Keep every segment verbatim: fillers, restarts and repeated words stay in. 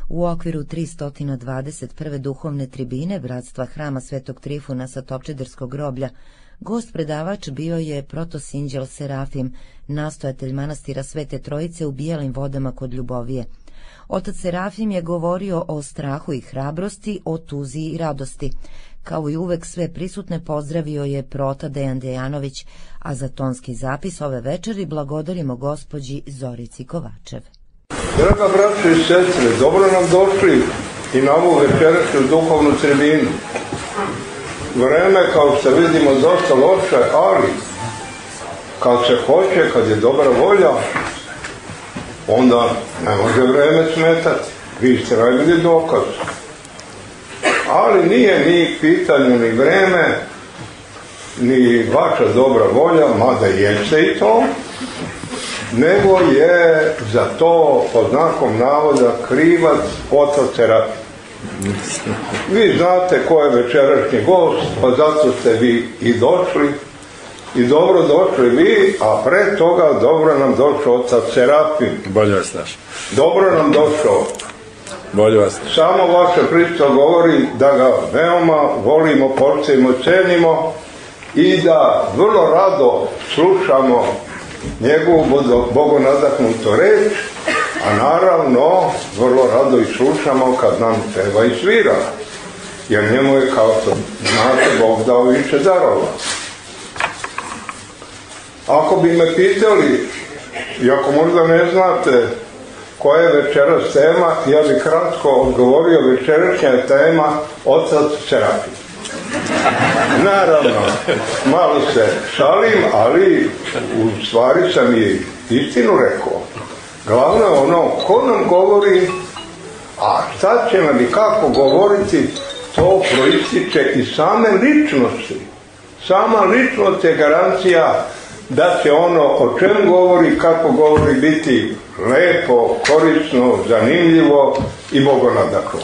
U okviru tristo dvadeset prve duhovne tribine Bratstva hrama Svetog Trifuna sa Topčiderskog groblja, gost predavač bio je protosinđel Serafim, nastojatelj manastira Svete Trojice u Bijelim Vodama kod Ljubovije. Otac Serafim je govorio o strahu i hrabrosti, o tuzi i radosti. Kao i uvek sve prisutne pozdravio je prota Dejan Dejanović, a za tonski zapis ove večeri blagodarimo gospođi Zorici Kovačev. Draga braćo i sestre, dobro nam došli i na ovu večerašnju duhovnu tribinu. Vreme, kao što vidimo, dosta loše, ali kad se hoće, kad je dobra volja, onda ne može vreme smetati. Vi ste najbolji dokaz. Ali nije ni pitanju ni vreme, ni vaša dobra volja, mada jeste i to, nego je za to, pod znakom navoda, krivac otac Serafim. Vi znate ko je večerašnji gost, pa zato ste vi i došli, i dobro došli vi, a pre toga dobro nam došao otac Serafim. Bolje vas naš. Dobro nam došao. Bolje vas. Samo vaše pristo govori da ga veoma volimo, poštujemo, cenimo i da vrlo rado slušamo njegovu bogonadahnutu reč, a naravno vrlo rado i slušamo kad nam treba i svira, jer njemu je, kao što znate, Bog dao više darova. Ako bi me pitali, i ako možda ne znate koja je večeras tema, ja bih kratko odgovorio, večerašnja je tema otac Serafim. Naravno, malo se šalim, ali u stvari sam i istinu rekao. Glavno je ono ko nam govori, a šta će nam i kako govoriti, to proističe iz same ličnosti. Sama ličnost je garancija da će ono o čem govori, kako govori, biti lepo, korisno, zanimljivo i bogonadahnuto.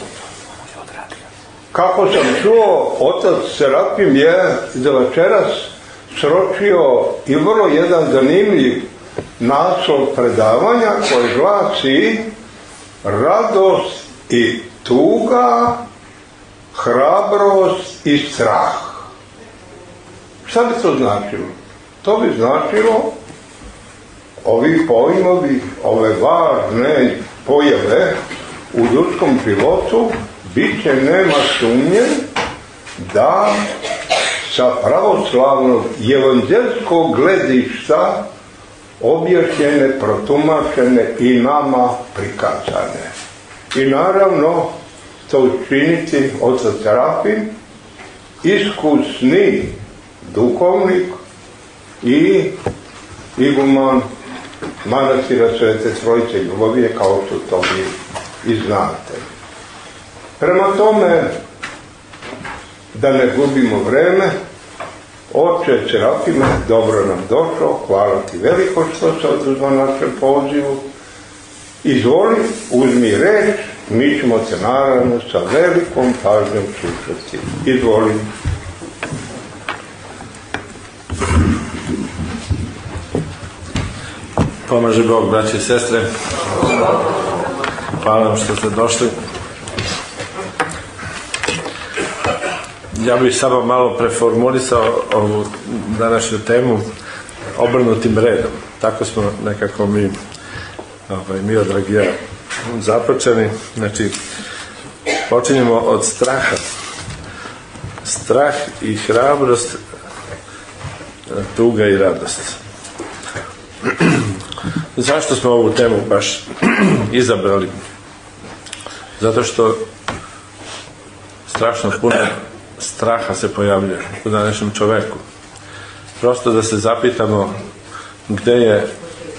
Kako sam čuo, otac Serafim je za večeras sročio i vrlo jedan zanimljiv naslov predavanja koji glasi radost i tuga, hrabrost i strah. Šta bi to značilo? To bi značilo ovi pojmovi, ove važne pojave u ljudskom životu bit će, nema sumnje, da sa pravoslavnog evanđelskog gledišta objašnjene, protumačene i nama prikazane. I naravno to učiniti otac Serafim, iskusni duhovnik i iguman manastira Svete Trojice Ljubovije, kao što to vi i znate. Prema tome, da ne gubimo vreme, oče Serafime, dobro nam došao, hvala ti veliko što se odazvao našem pozivu. Izvoli, uzmi reč, mi ćemo te naravno sa velikom pažnjom slušati. Izvoli. Pomaže Bog, braći i sestre. Hvala vam što ste došli. Ja bih samo malo preformulisao ovu današnju temu obrnutim redom. Tako smo nekako mi, ovaj, mi od Dragija započeli. Znači, počinjemo od straha. Strah i hrabrost, tuga i radost. Zašto smo ovu temu baš izabrali? Zato što strašno puno straha se pojavljuje u današnjem čoveku. Prosto da se zapitamo gde je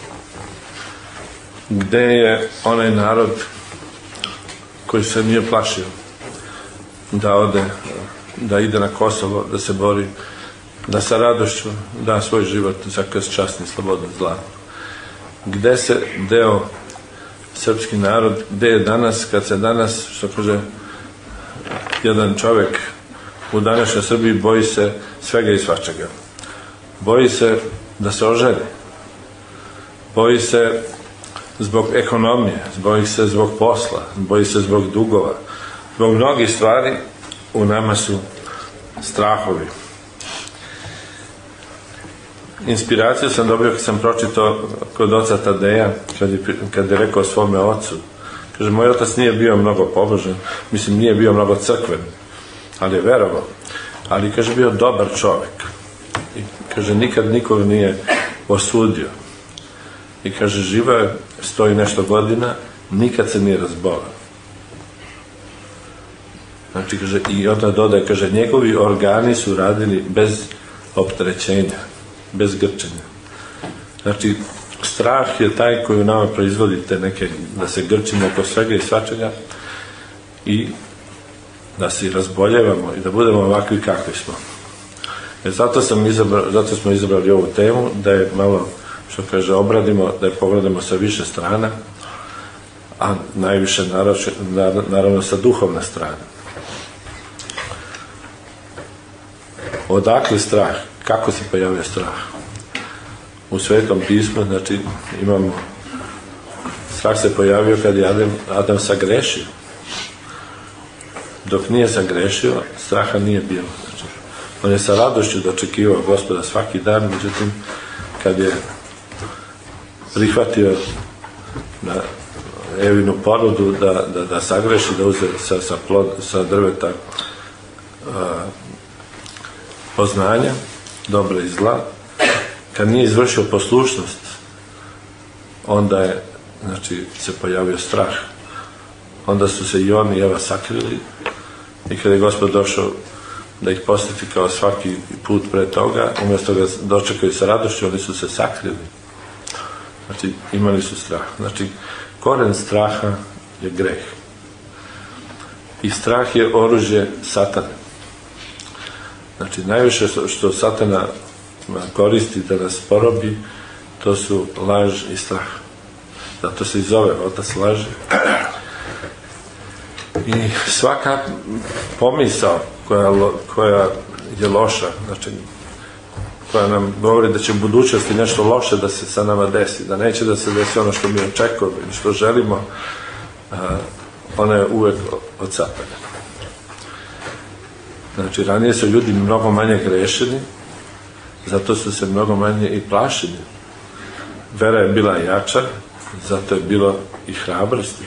gde je onaj narod koji se nije plašio da ode, da ide na Kosovo, da se bori, da sa radošću da svoj život za krst časni, slobodan, zla. Gde se deo srpski narod, gde je danas, kad se danas, što kaže jedan čovek u današnjoj Srbiji, boji se svega i svačega. Boji se da se oženi. Boji se zbog ekonomije, boji se zbog posla, boji se zbog dugova, zbog mnogih stvari u nama su strahovi. Inspiraciju sam dobio kad sam pročitao kod oca Tadeja, kad je, kad je rekao svome ocu. Kaže, moj otac nije bio mnogo pobožan, mislim nije bio mnogo crkven, ali je verovao. Ali, kaže, bio dobar čovjek. I, kaže, nikad nikog nije osudio. I, kaže, živao je sto i nešto godina, nikad se nije razbolao. Znači, kaže, i onda dodaje, kaže, njegovi organi su radili bez opterećenja, bez grčenja. Znači, strah je taj koji u nama proizvodi te neke, da se grčimo oko svega i svačega i da se razboljevamo i da budemo ovakvi kakvi smo. Jer zato, sam izabra, zato smo izabrali ovu temu, da je malo, što kaže, obradimo, da je pogledamo sa više strana, a najviše naravno, naravno sa duhovne strane. Odakle strah? Kako se pojavlja strah? U Svetom pismu, znači, imamo, strah se pojavio kad je Adam, Adam sagrešio. Dok nije sagrešio, straha nije bilo. Znači, on je sa radošću dočekivao Gospoda svaki dan, međutim, kad je prihvatio na Evinu ponudu da, da, da sagreši, da uze sa, sa, plod, sa drveta a, poznanja, dobra i zla, kad nije izvršio poslušnost, onda je, znači, se pojavio strah. Onda su se i on i Eva sakrili i kada je Gospod došao da ih posjeti kao svaki put pre toga, umjesto ga dočekaju sa radošću, oni su se sakrili. Znači, imali su strah. Znači, koren straha je greh. I strah je oružje Satana. Znači, najviše što Satana koristi da nas porobi, to su laž i strah. Zato se i zove otac laži. I svaka pomisao koja, koja je loša, znači, koja nam govori da će u budućnosti nešto loše da se sa nama desi, da neće da se desi ono što mi očekujemo i što želimo, a, ona je uvek od Satana. Znači, ranije su ljudi mnogo manje grešili, zato su se mnogo manje i plašili. Vera je bila jača, zato je bilo i hrabrosti.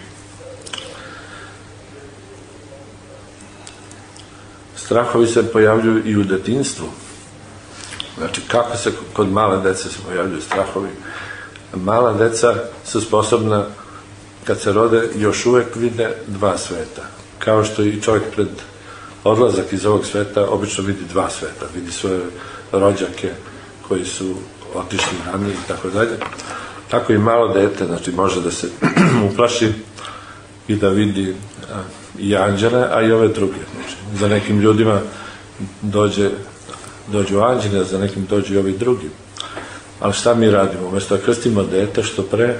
Strahovi se pojavljuju i u detinjstvu. Znači, kako se kod male dece se pojavljuju strahovi? Mala deca su sposobna, kad se rode, još uvek vide dva sveta. Kao što i čovjek pred odlazak iz ovog sveta obično vidi dva sveta. Vidi svoje rođake koji su otišli ranije i tako dalje. Tako i malo dete, znači, može da se uplaši i da vidi a, i anđele, a i ove druge. Znači, za nekim ljudima dođe, dođu anđeli, a za nekim dođu i ovi drugi. Ali šta mi radimo? Umjesto da krstimo dete što pre,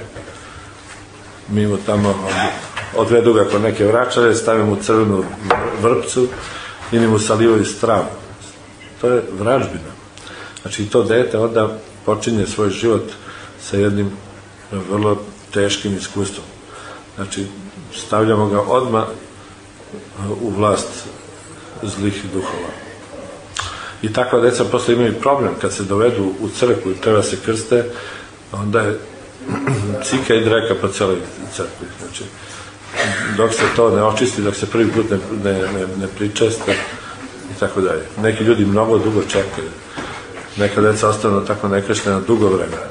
mi mu tamo odvedu ga kod neke vračare, stavimo u crvenu vrpcu ili mu salivaju stravu. To je vražbina. Znači, to dete onda počinje svoj život sa jednim vrlo teškim iskustvom. Znači, stavljamo ga odmah u vlast zlih duhova. I takva deca posle imaju problem kad se dovedu u crkvu i treba se krste, onda je cika i dreka po celoj crkvi. Znači, dok se to ne očisti, dok se prvi put ne, ne, ne, ne pričeste i tako dalje. Neki ljudi mnogo dugo čekaju. Neka deca ostanu tako nekrštena dugo vremena.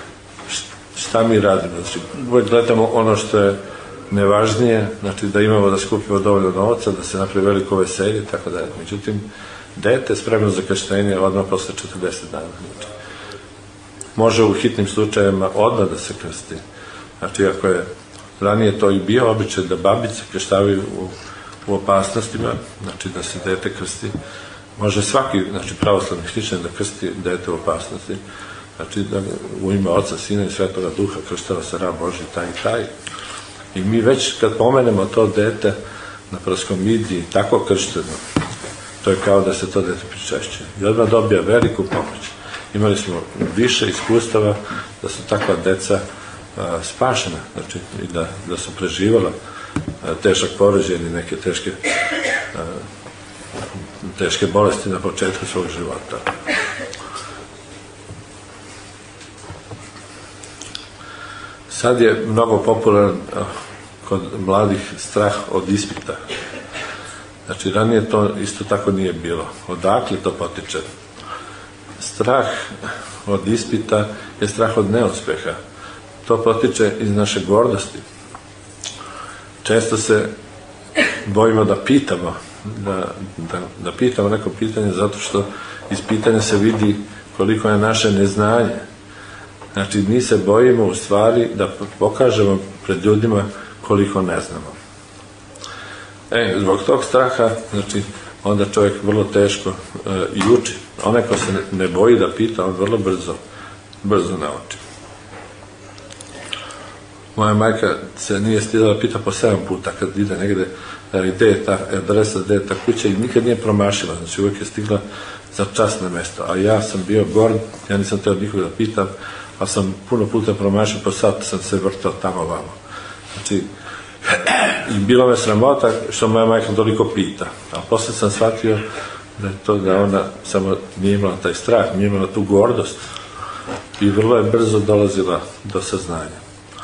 Šta mi radimo? Znači, uvijek gledamo ono što je nevažnije, znači da imamo da skupimo dovoljno novca, da se napravi veliko veselje i tako dalje. Međutim, dete spremno za krštenje odmah posle četrdeset dana. Znači, može u hitnim slučajevima odmah da se krsti. Znači, ako je ranije to i bio običaj da babice krštavaju u, u opasnostima, znači da se dete krsti, može svaki, znači, pravoslavni hrišćanin da krsti dete u opasnosti, znači da u ime Oca, Sina i Svetoga Duha krštava se rab Božji taj i taj. I mi već kad pomenemo to dete na proskomidiji tako kršteno, to je kao da se to dete pričešćuje. I odmah dobija veliku pomoć. Imali smo više iskustava da su takva deca spašena, znači i da, da su preživala težak porođaj ili neke teške teške bolesti na početku svog života. Sad je mnogo popularan kod mladih strah od ispita. Znači, ranije to isto tako nije bilo. Odakle to potiče? Strah od ispita je strah od neuspeha. To potiče iz naše gordosti. Često se bojimo da pitamo, da, da, da pitamo neko pitanje zato što iz pitanja se vidi koliko je naše neznanje. Znači, mi se bojimo u stvari da pokažemo pred ljudima koliko ne znamo. E, zbog tog straha, znači, onda čovjek vrlo teško e, i uči. Onaj ko se ne, ne boji da pita, on vrlo brzo, brzo nauči. Moja majka se nije stidala da pita po sedam puta kad ide negde, gde je ta adresa, gde je ta kuća, i nikad nije promašila, znači uvijek je stigla za čas na mesto. A ja sam bio gord, ja nisam teo nikoga da pitam, ali sam puno puta promašio, po sat sam se vrtao tamo ovamo. Znači, i bilo me sramota što moja majka toliko pita. A posle sam shvatio da je to da ona samo nije imala taj strah, nije imala tu gordost i vrlo je brzo dolazila do saznanja.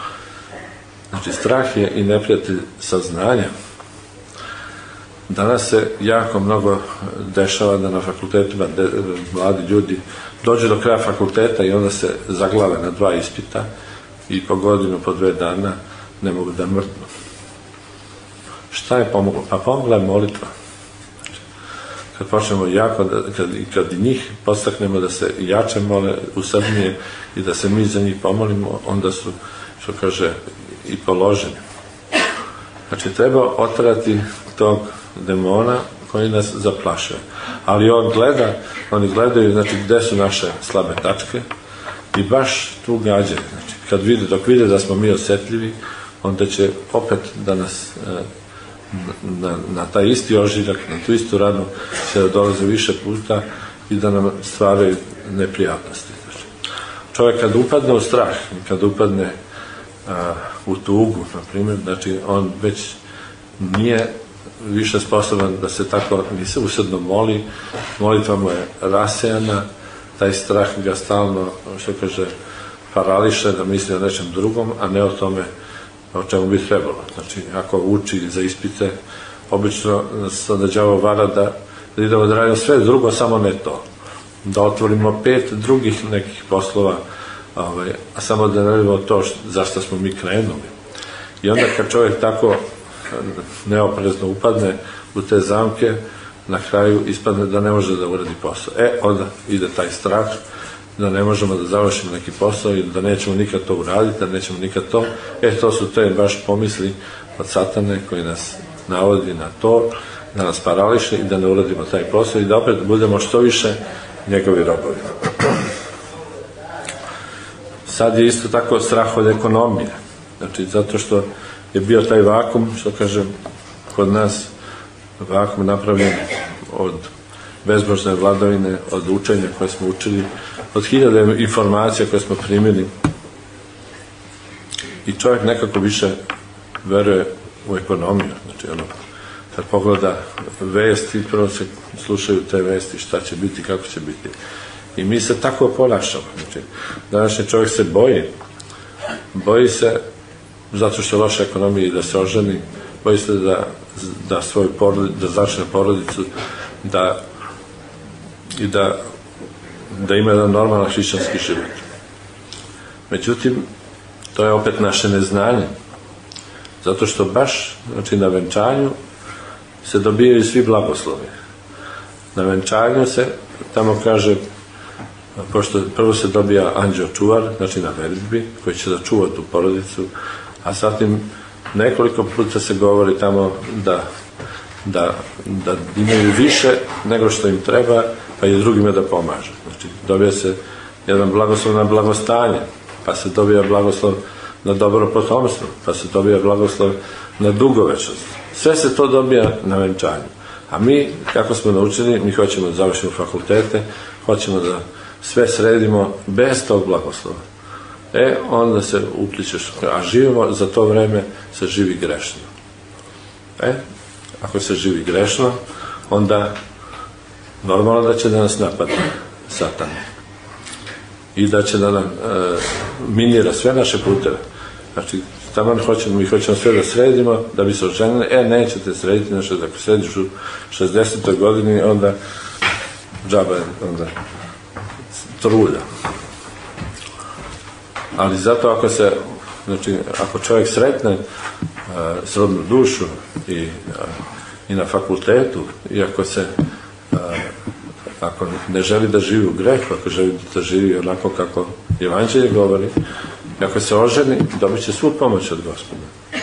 Znači, strah je i neprijatelj saznanja. Danas se jako mnogo dešava da na fakultetima de, mladi ljudi dođu do kraja fakulteta i onda se zaglave na dva ispita i po godinu, po dve dana ne mogu da mrtnu. Šta je pomoglo? Pa pomogla je molitva. Kad počnemo jako, da, kad, kad i njih podstaknemo da se jače mole, usadnije i da se mi za njih pomolimo, onda su, što kaže, i položeni. Znači, treba otrati tog demona koji nas zaplašuje. Ali on gleda, oni gledaju, znači, gde su naše slabe tačke i baš tu gađaju. Znači, kad vide, dok vide da smo mi osjetljivi, onda će opet da nas na, na taj isti ožiljak, na tu istu ranu će da dolaze više puta i da nam stvaraju neprijatnosti. Znači, čovjek kad upadne u strah, kad upadne a, u tugu, na primjer, znači on već nije više sposoban da se tako, ni se usedno moli, molitva mu je rasejana, taj strah ga stalno, što kaže, parališe da misli o nečem drugom, a ne o tome o čemu bi trebalo. Znači, ako uči za ispite, obično nas onda đavo vara da, da idemo da radimo sve drugo, samo ne to. Da otvorimo pet drugih nekih poslova, ovaj, a samo da radimo to što, zašto smo mi krenuli. I onda kad čovjek tako neoprezno upadne u te zamke, na kraju ispadne da ne može da uradi posao. E, onda ide taj strah da ne možemo da završimo neki posao i da nećemo nikad to uraditi, da nećemo nikad to. E, to su te baš pomisli od satane koji nas navodi na to, da nas parališe i da ne uradimo taj posao i da opet budemo što više njegovi robovi. Sad je isto tako strah od ekonomije. Znači, zato što je bio taj vakum, što kažem, kod nas vakum napravljen od bezbožne vladavine, od učenja koje smo učili, od hiljade informacija koje smo primili. I čovjek nekako više veruje u ekonomiju. Znači, ono, kad pogleda vesti, prvo se slušaju te vesti, šta će biti, kako će biti. I mi se tako ponašamo. Znači, današnji čovjek se boji. Boji se zato što je loša ekonomija i da se oženi, boji se da, da, svoj porodic, da začne porodicu, da, i da, da ima jedan normalan hrišćanski život. Međutim, to je opet naše neznanje. Zato što baš, znači, na venčanju se dobijaju svi blagoslovi. Na venčanju se, tamo kaže, pošto prvo se dobija anđeo čuvar, znači na veritbi, koji će da čuva tu porodicu, a zatim nekoliko puta se govori tamo da, da, da imaju više nego što im treba, pa i drugima da pomaže. Znači, dobija se jedan blagoslov na blagostanje, pa se dobija blagoslov na dobro potomstvo, pa se dobija blagoslov na dugovečnost. Sve se to dobija na venčanju. A mi, kako smo naučeni, mi hoćemo da završimo fakultete, hoćemo da sve sredimo bez tog blagoslova. e, onda se upličeš, a živimo, za to vreme se živi grešno. E, ako se živi grešno, onda normalno da će da nas napada Satan i da će da nam e, minira sve naše puteve. Znači, tamo hoćemo, mi hoćemo sve da sredimo, da bi se oženili, e, nećete srediti, znači, ako središ u šezdesetoj godini, onda džaba je, onda truda. Ali zato ako se, znači, ako čovjek sretne a, srodnu dušu i, a, i na fakultetu, i ako se, a, ako ne želi da živi u grehu, ako želi da živi onako kako Evanđelje govori, i ako se oženi, dobit će svu pomoć od Gospoda.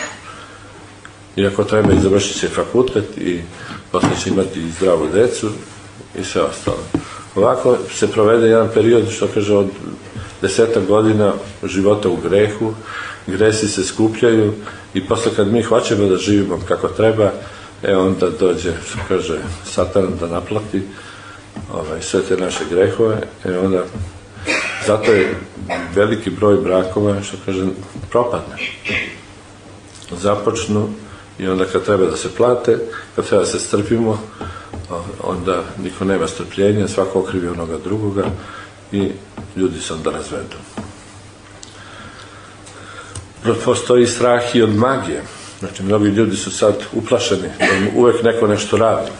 I ako treba, i završit će fakultet i posle će imati i zdravu decu i sve ostalo. Ovako se provede jedan period, što kaže, od desetak godina života u grehu, gresi se skupljaju i posle kad mi hoćemo da živimo kako treba, e onda dođe, što kaže, Satan da naplati ovaj, sve te naše grehove, e onda zato je veliki broj brakova, što kaže, propadne. Započnu i onda kad treba da se plate, kad treba da se strpimo, onda niko nema strpljenja, svako okrivi onoga drugoga i ljudi se onda razvedu. Postoji strah i od magije. Znači, mnogi ljudi su sad uplašeni, da uvek neko nešto radi.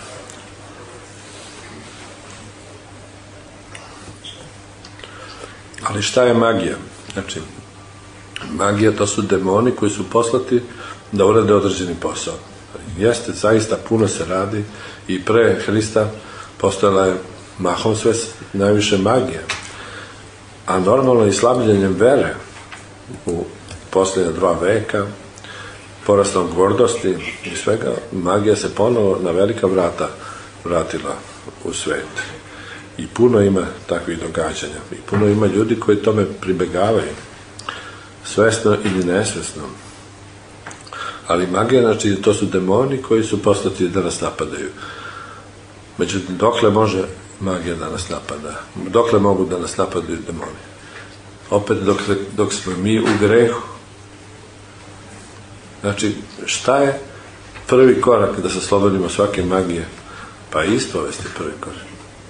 Ali šta je magija? Znači, magija to su demoni koji su poslati da urade određeni posao. Jeste, zaista puno se radi i pre Hrista postojala je mahom sve najviše magija. A normalno i slabljenjem vere u posljednja dva veka, porastom gordosti i svega, magija se ponovo na velika vrata vratila u svet. I puno ima takvih događanja. I puno ima ljudi koji tome pribegavaju. Svesno ili nesvesno. Ali magija, znači, to su demoni koji su poslati da nas napadaju. Međutim, dokle može magija da nas napada? Dokle mogu da nas napadaju demoni? Opet, dok, dok smo mi u grehu. Znači, šta je prvi korak da se oslobodimo svake magije? Pa ispovest je prvi korak.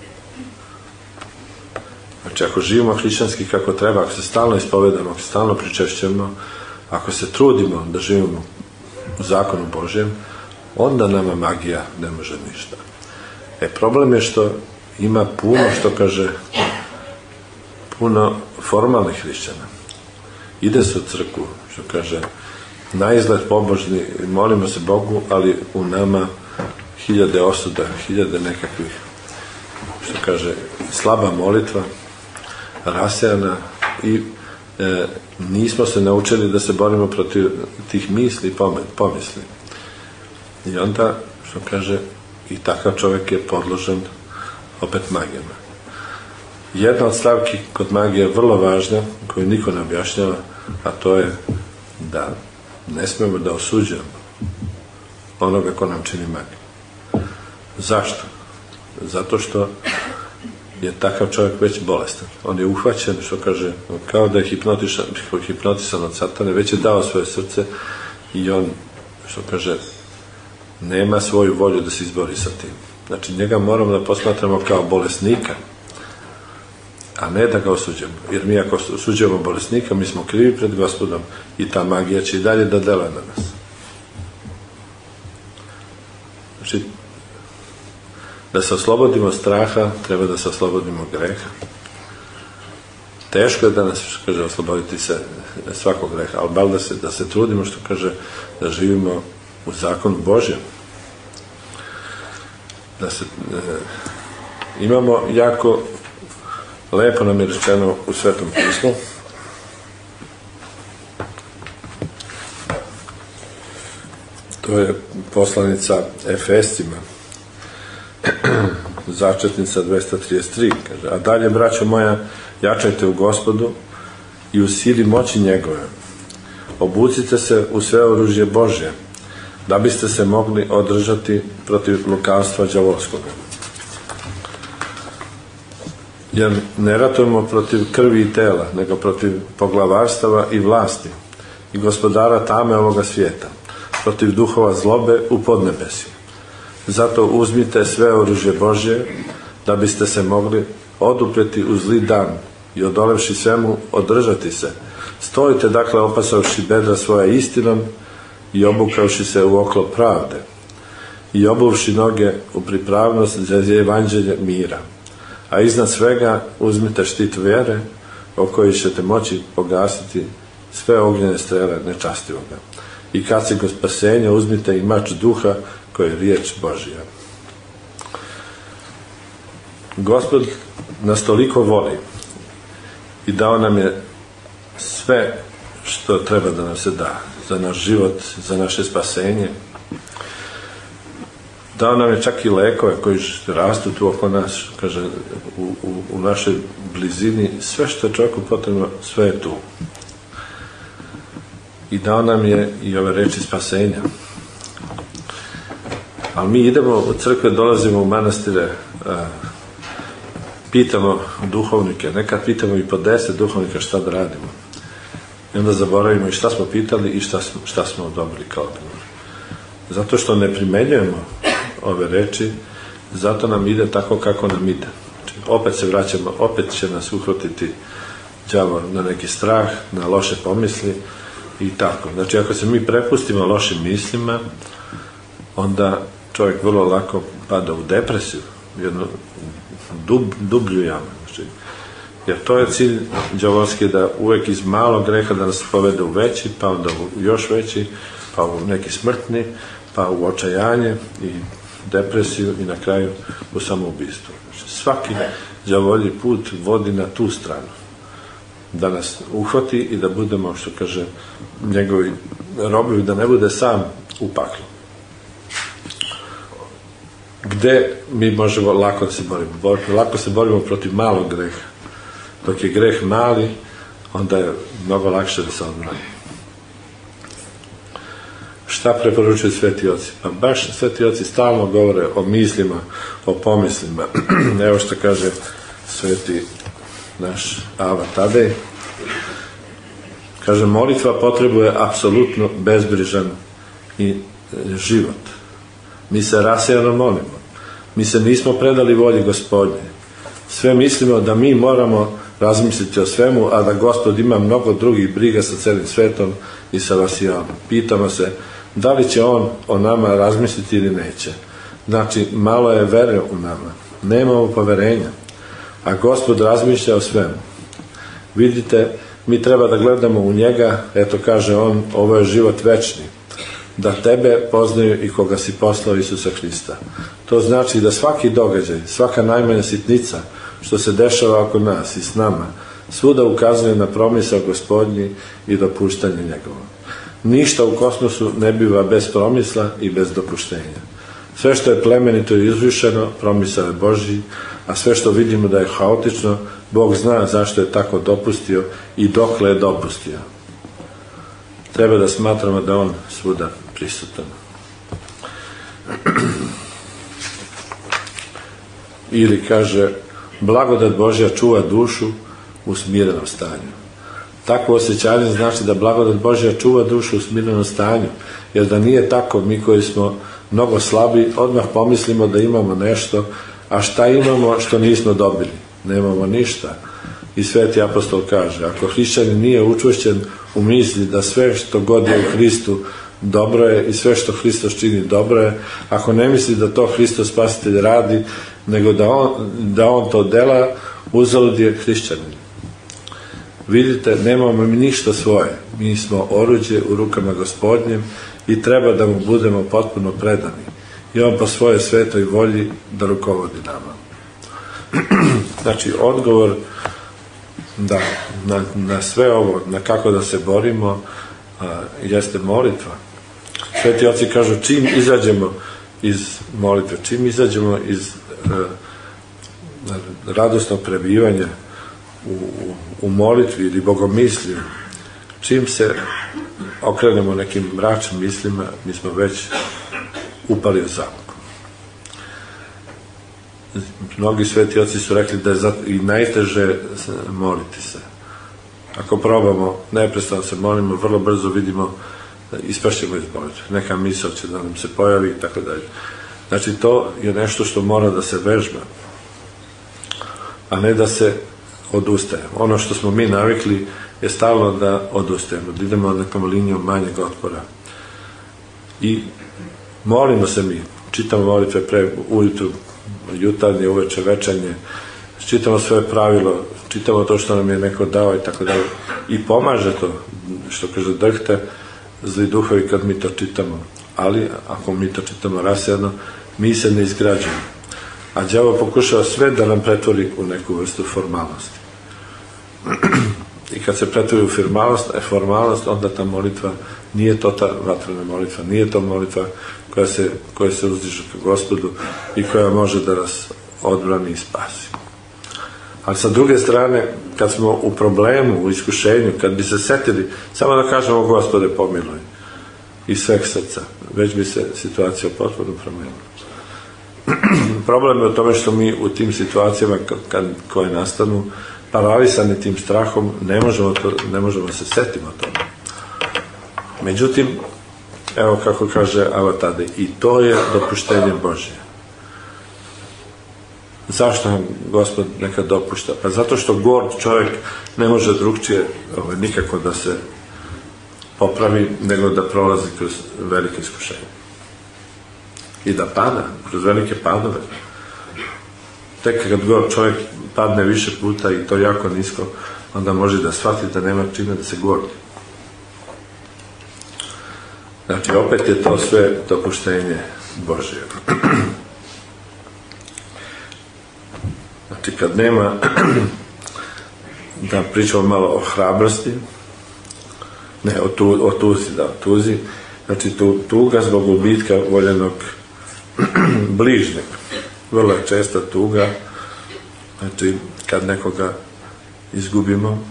Znači, ako živimo hrišćanski kako treba, ako se stalno ispovedamo, ako se stalno pričešćujemo, ako se trudimo da živimo u zakonu Božjem, onda nama magija ne može ništa. E, problem je što ima puno, što kaže, puno formalnih hrišćana. Ide se u crkvu, što kaže, na izgled pobožni, molimo se Bogu, ali u nama hiljade osuda, hiljade nekakvih, što kaže, slaba molitva, rasejana i e, nismo se naučili da se borimo protiv tih misli i pomisli. I onda, što kaže, i takav čovjek je podložen opet magijama. Jedna od stavki kod magije je vrlo važna, koju niko ne objašnjava, a to je da ne smemo da osuđujemo onoga ko nam čini magiju. Zašto? Zato što je takav čovjek već bolestan. On je uhvaćen, što kaže, kao da je hipnotisan, hipnotisan od Satane, već je dao svoje srce i on, što kaže, nema svoju volju da se izbori sa tim. Znači, njega moramo da posmatramo kao bolesnika, a ne da ga osuđemo. Jer mi ako osuđujemo bolesnika, mi smo krivi pred Gospodom i ta magija će i dalje da dela na nas. Znači, da se oslobodimo straha, treba da se oslobodimo greha. Teško je da nas, što kaže, osloboditi se svakog greha, ali bar da se, da se trudimo, što kaže, da živimo u zakonu Božjem. Da se, e, imamo jako lepo nam je rečeno u Svetom pismu. To je poslanica Efescima, začetnica dvesta trideset tri, kaže, a dalje, braćo moja, jačajte u Gospodu i u sili moći njegove. Obucite se u sve oružje Božje, da biste se mogli održati protiv lukavstva đavolskoga. jer ne ratujemo protiv krvi i tela, nego protiv poglavarstava i vlasti i gospodara tame ovoga svijeta, protiv duhova zlobe u podnebesju. Zato uzmite sve oružje Božje, da biste se mogli odupreti u zli dan i odolevši svemu održati se. Stojite dakle opasavši bedra svoja istinom i obukavši se u oklop pravde i obuvši noge u pripravnost za evanđelje mira. A iznad svega uzmite štit vjere, o kojoj ćete moći pogasiti sve ognjene strele nečastivoga. I kacigu spasenja uzmite i mač duha, koji je riječ Božja. Gospod nas toliko voli i dao nam je sve što treba da nam se da za naš život, za naše spasenje. Dao nam je čak i lekove koji rastu tu oko nas, kaže, u, u, u našoj blizini. Sve što je čovjeku potrebno, sve je tu. I dao nam je i ove reči spasenja. Ali mi idemo u crkve, dolazimo u manastire, a, pitamo duhovnike, nekad pitamo i po deset duhovnika šta da radimo. I onda zaboravimo i šta smo pitali i šta smo, šta smo dobili kao odgovor. Zato što ne primenjujemo ove reči, zato nam ide tako kako nam ide. Znači, opet se vraćamo, opet će nas uhvatiti đavo na neki strah, na loše pomisli i tako. Znači, ako se mi prepustimo lošim mislima, onda čovjek vrlo lako pada u depresiju, jednu dub, dublju jamu. Znači, jer to je cilj đavolski, da uvek iz malog greha da nas povede u veći, pa onda u još veći, pa u neki smrtni, pa u očajanje i depresiju i na kraju u samoubistvo. Znači, svaki đavolji put vodi na tu stranu, da nas uhvati i da budemo, što kaže, njegovi robovi, da ne bude sam u paklu. Gde mi možemo lako da se borimo? Lako se borimo protiv malog greha. Dok je greh mali, onda je mnogo lakše da se odbrani. Šta preporučuju sveti oci? Pa baš sveti oci stalno govore o mislima, o pomislima. Evo što kaže sveti naš Ava Tadej. Kaže, molitva potrebuje apsolutno bezbrižan i život. Mi se rasejano molimo. Mi se nismo predali volji Gospodnje. Sve mislimo da mi moramo razmisliti o svemu, a da Gospod ima mnogo drugih briga sa celim svetom i sa vasijalom. Pitamo se da li će On o nama razmisliti ili neće. Znači, malo je vere u nama. Nemamo poverenja. A Gospod razmišlja o svemu. Vidite, mi treba da gledamo u njega, eto kaže on, ovo je život večni. Da tebe poznaju i koga si poslao, Isusa Hrista. To znači da svaki događaj, svaka najmanja sitnica što se dešava oko nas i s nama, svuda ukazuje na promisao Gospodnji i dopuštanje njegovo. Ništa u kosmosu ne biva bez promisla i bez dopuštenja. Sve što je plemenito i izvišeno, promisao je Božji, a sve što vidimo da je haotično, Bog zna zašto je tako dopustio i dokle je dopustio. Treba da smatramo da on svuda prisutan. Ili kaže, blagodat Božja čuva dušu u smirenom stanju. Takvo osjećanje znači da blagodat Božja čuva dušu u smirenom stanju, jer da nije tako, mi koji smo mnogo slabi, odmah pomislimo da imamo nešto, a šta imamo što nismo dobili? Nemamo ništa. I sveti apostol kaže, ako hrišćanin nije učvršćen u misli da sve što god je u Hristu dobro je i sve što Hristos čini dobro je, ako ne misli da to Hristos Spasitelj radi, nego da on, da on to dela, uzalud je hrišćanin. Vidite, nemamo mi ništa svoje. Mi smo oruđe u rukama Gospodnjem i treba da mu budemo potpuno predani. I on po svojoj svetoj volji da rukovodi nama. Znači, odgovor da, na, na sve ovo, na kako da se borimo, a, jeste molitva. Sveti oci kažu, čim izađemo iz molitve, čim izađemo iz a, radosnog prebivanja u, u, u molitvi ili bogomislju, čim se okrenemo nekim mračnim mislima, mi smo već upali u zamku. mnogi sveti oci su rekli da je i najteže moliti se. Ako probamo, neprestano se molimo, vrlo brzo vidimo, ispašćemo iz molitve. Neka misao će da nam se pojavi i tako dalje. Znači, to je nešto što mora da se vežba, a ne da se odustaje. Ono što smo mi navikli je stalno da odustajemo, da idemo nekom linijom manjeg otpora. I molimo se mi, čitamo molitve pre ujutru, jutarnje, uveče, večernje, čitamo svoje pravilo, čitamo to što nam je neko dao i tako dalje. I pomaže to, što kaže, drhte zli duhovi kad mi to čitamo. Ali, ako mi to čitamo rasjedno, mi se ne izgrađujemo. A đavo pokušava sve da nam pretvori u neku vrstu formalnosti. I kad se pretvori u formalnost, onda ta molitva nije to ta vatrena molitva, nije to molitva koja se, koja se uzdiže ka Gospodu i koja može da nas odbrani i spasi. Ali sa druge strane, kad smo u problemu, u iskušenju, kad bi se setili, samo da kažemo Gospode pomiluj iz sveg srca, već bi se situacija potpuno promenila. Problem je u tome što mi u tim situacijama kad, koje nastanu, paralisani tim strahom, ne možemo, to, ne možemo se setimo toga. Međutim, evo kako kaže Avatade, i to je dopuštenje Božje. Zašto nam Gospod nekad dopušta? Pa zato što gord čovjek ne može drugčije ovaj, nikako da se popravi, nego da prolazi kroz velike iskušenje. I da pada, kroz velike padove. Tek kad gord čovjek padne više puta i to jako nisko, onda može da shvati da nema čime da se gordi. Znači, opet je to sve dopuštenje Božje. Znači, kad nema, da pričamo malo o hrabrosti, ne, o, tu, o tuzi, da, o tuzi, znači, tu, tuga zbog gubitka voljenog bližnjeg. Vrlo je česta tuga, znači, kad nekoga izgubimo,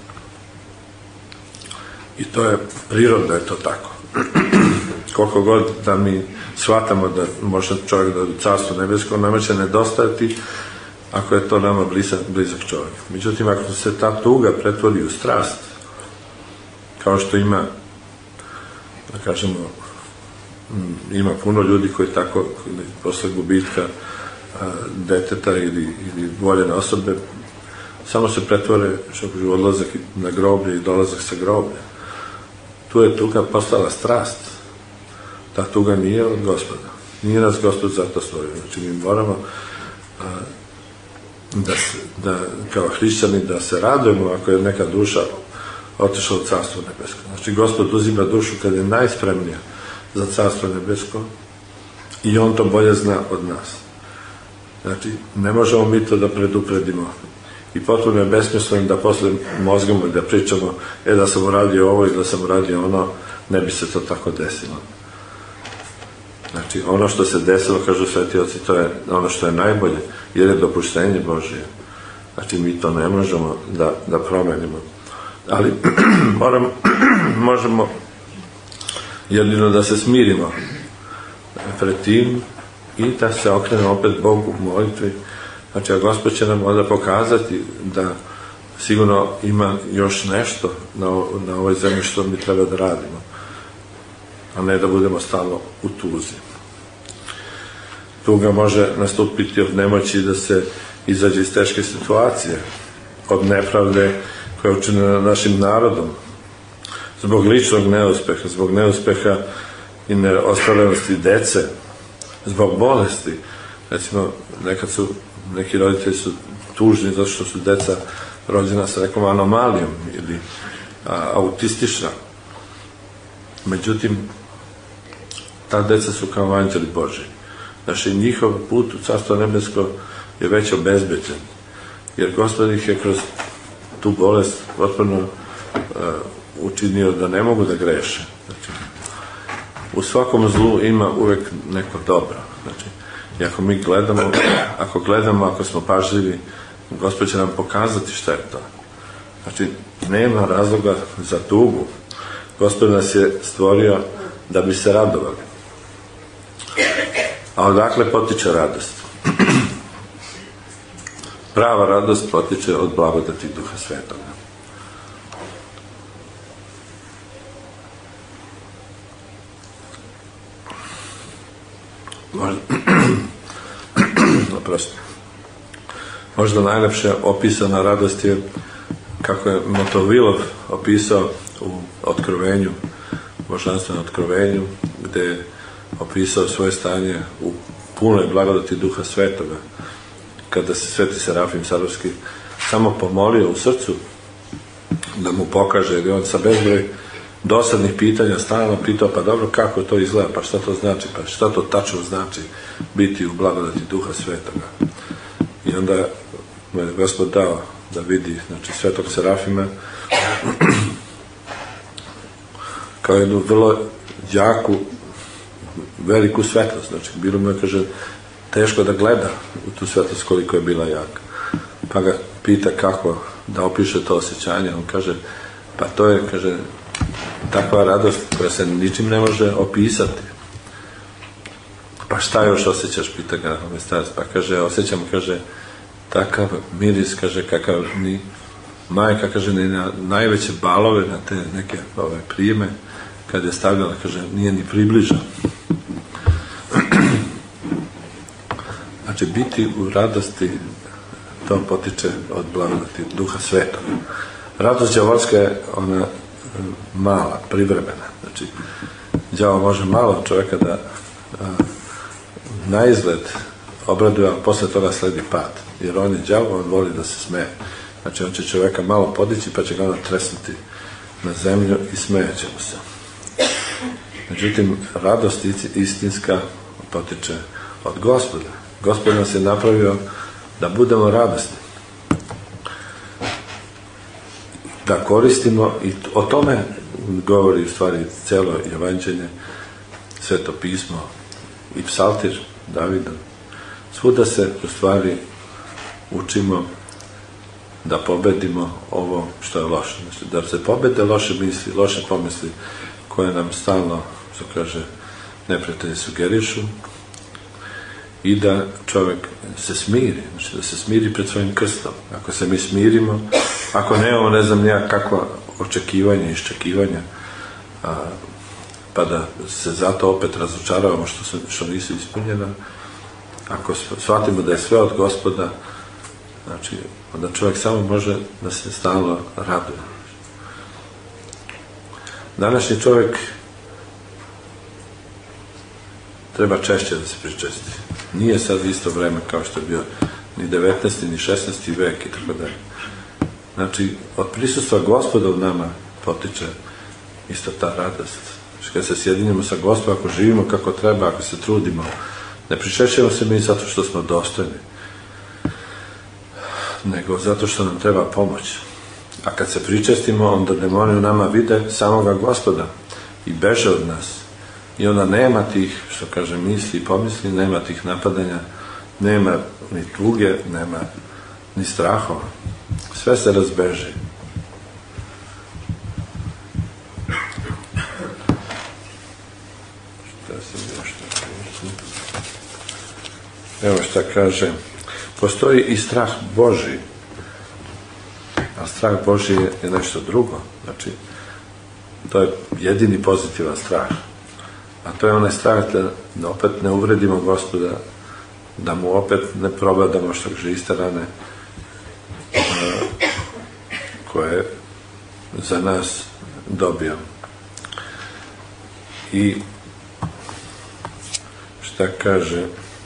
i to je prirodno, je to tako. Koliko god da mi shvatamo da može čovjek da u carstvu nebesko, nama će nedostajati ako je to nama blizak, blizak čovjek. Međutim, ako se ta tuga pretvori u strast, kao što ima, da kažemo, ima puno ljudi koji tako, posle gubitka a, deteta ili, ili voljene osobe, samo se pretvore, što kažu, odlazak na groblje i dolazak sa groblja. Tu je tuga postala strast. Ta tuga nije od Gospoda. Nije nas Gospod zato stvorio. Znači, mi moramo a, da, se, da kao hrišćani da se radujemo ako je neka duša otišla u carstvo nebesko. Znači, Gospod uzima dušu kad je najspremnija za carstvo nebesko i on to bolje zna od nas. Znači, ne možemo mi to da predupredimo. I potpuno je besmisleno da posle mozgamo i da pričamo, e da sam uradio ovo i da sam uradio ono, ne bi se to tako desilo. Znači, ono što se desilo, kažu sveti oci, to je ono što je najbolje, jer je dopuštenje Božije. Znači, mi to ne možemo da, da promenimo. Ali moramo, možemo jedino da se smirimo pred tim i da se okrenemo opet Bogu u molitvi. Znači, a Gospod će nam onda pokazati da sigurno ima još nešto na, na ovoj zemlji što mi treba da radimo, a ne da budemo stalno u tuzi. Tuga može nastupiti od nemoći da se izađe iz teške situacije, od nepravde koja je učinjena našim narodom, zbog ličnog neuspeha, zbog neuspeha i neostvarenosti dece, zbog bolesti. Recimo, nekad su, neki roditelji su tužni zato što su deca rođena sa nekom anomalijom ili a, autistična. Međutim, ta deca su kao anđeli Božji. Znači, njihov put u Carstvo nebesko je već obezbeđen, jer Gospod ih je kroz tu bolest potpuno uh, učinio da ne mogu da greše. Znači, u svakom zlu ima uvek neko dobro. Znači, i ako mi gledamo, ako gledamo, ako smo pažljivi, Gospod će nam pokazati šta je to. Znači, nema razloga za tugu. Gospod nas je stvorio da bi se radovali. A odakle potiče radost? prava radost potiče od blagodati Duha Svetoga. Možda, oprosti. Možda najlepše opisana radost je kako je Motovilov opisao u Otkrovenju, božanstvenom Otkrovenju, gde je opisao svoje stanje u punoj blagodati Duha Svetoga, kada se Sveti Serafim Sarovski samo pomolio u srcu da mu pokaže, jer je on sa bezbroj dosadnih pitanja stalno pitao, pa dobro, kako to izgleda, pa šta to znači, pa šta to tačno znači biti u blagodati Duha Svetoga. I onda mu je Gospod dao da vidi, znači, Svetog Serafima kao jednu vrlo jaku, veliku svetlost. Znači, bilo mu je, kaže, teško da gleda u tu svetlost koliko je bila jaka. Pa ga pita kako da opiše to osjećanje. On kaže, pa to je, kaže, takva radost koja se ničim ne može opisati. Pa šta još osjećaš, pita ga ovaj starac. Pa kaže, osjećam, kaže, takav miris, kaže, kakav ni majka, kaže, ni na najveće balove, na te neke ove prijeme, kad je stavljala, kaže, nije ni približan. Znači, biti u radosti, to potiče od blagodati Duha Svetoga. Radost đavolska je ona mala, privremena. Znači, đavo može malo čovjeka da a, na izgled obraduje, a posle toga sledi pad. Jer on je đavo, on voli da se smeje. Znači, on će čovjeka malo podići, pa će ga onda tresnuti na zemlju i smejeće mu se. Međutim, radost istinska potiče od Gospoda. Gospod nas je napravio da budemo radosni. Da koristimo, i o tome govori u stvari celo evanđelje, Sveto pismo i psaltir Davida. Svuda se u stvari učimo da pobedimo ovo što je loše. Znači, da se pobede loše misli, loše pomisli koje nam stalno, što kaže, neprijatelji sugerišu, i da čovjek se smiri, znači da se smiri pred svojim krstom. Ako se mi smirimo, ako nemamo, ne znam nija kakva očekivanja, iščekivanja, a, pa da se zato opet razočaravamo što, se, što nisu ispunjena, ako shvatimo da je sve od Gospoda, znači, onda čovjek samo može da se stalno raduje. Današnji čovjek treba češće da se pričesti. Nije sad isto vreme kao što je bio ni devetnaesti ni šesnaesti vek i tako dalje. Znači, od prisustva Gospoda u nama potiče isto ta radost. Znači, kad se sjedinjemo sa Gospodom, ako živimo kako treba, ako se trudimo, ne pričešćujemo se mi zato što smo dostojni, nego zato što nam treba pomoć. A kad se pričestimo, onda demoni u nama vide samoga Gospoda i beže od nas. I onda nema tih, što kaže, misli i pomisli, nema tih napadanja, nema ni tuge, nema ni strahova. Sve se razbeže. Šta sam još tako? Evo šta kaže. Postoji i strah Božji. A strah Božji je nešto drugo. Znači, to je jedini pozitivan strah. A to je onaj strah da opet ne uvredimo Gospoda, da mu opet ne probadamo što kaže iste rane koje je za nas dobio. I šta kaže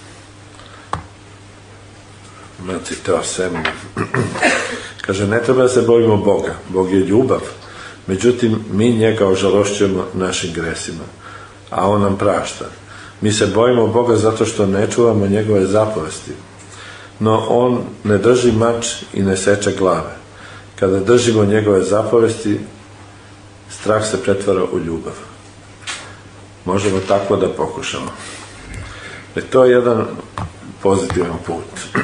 Maci Teosem, kaže, ne treba da se bojimo Boga, Bog je ljubav, međutim mi njega ožalošćujemo našim gresima, a on nam prašta. Mi se bojimo Boga zato što ne čuvamo njegove zapovesti. No on ne drži mač i ne seče glave. Kada držimo njegove zapovesti, strah se pretvara u ljubav. Možemo tako da pokušamo. E to je jedan pozitivan put.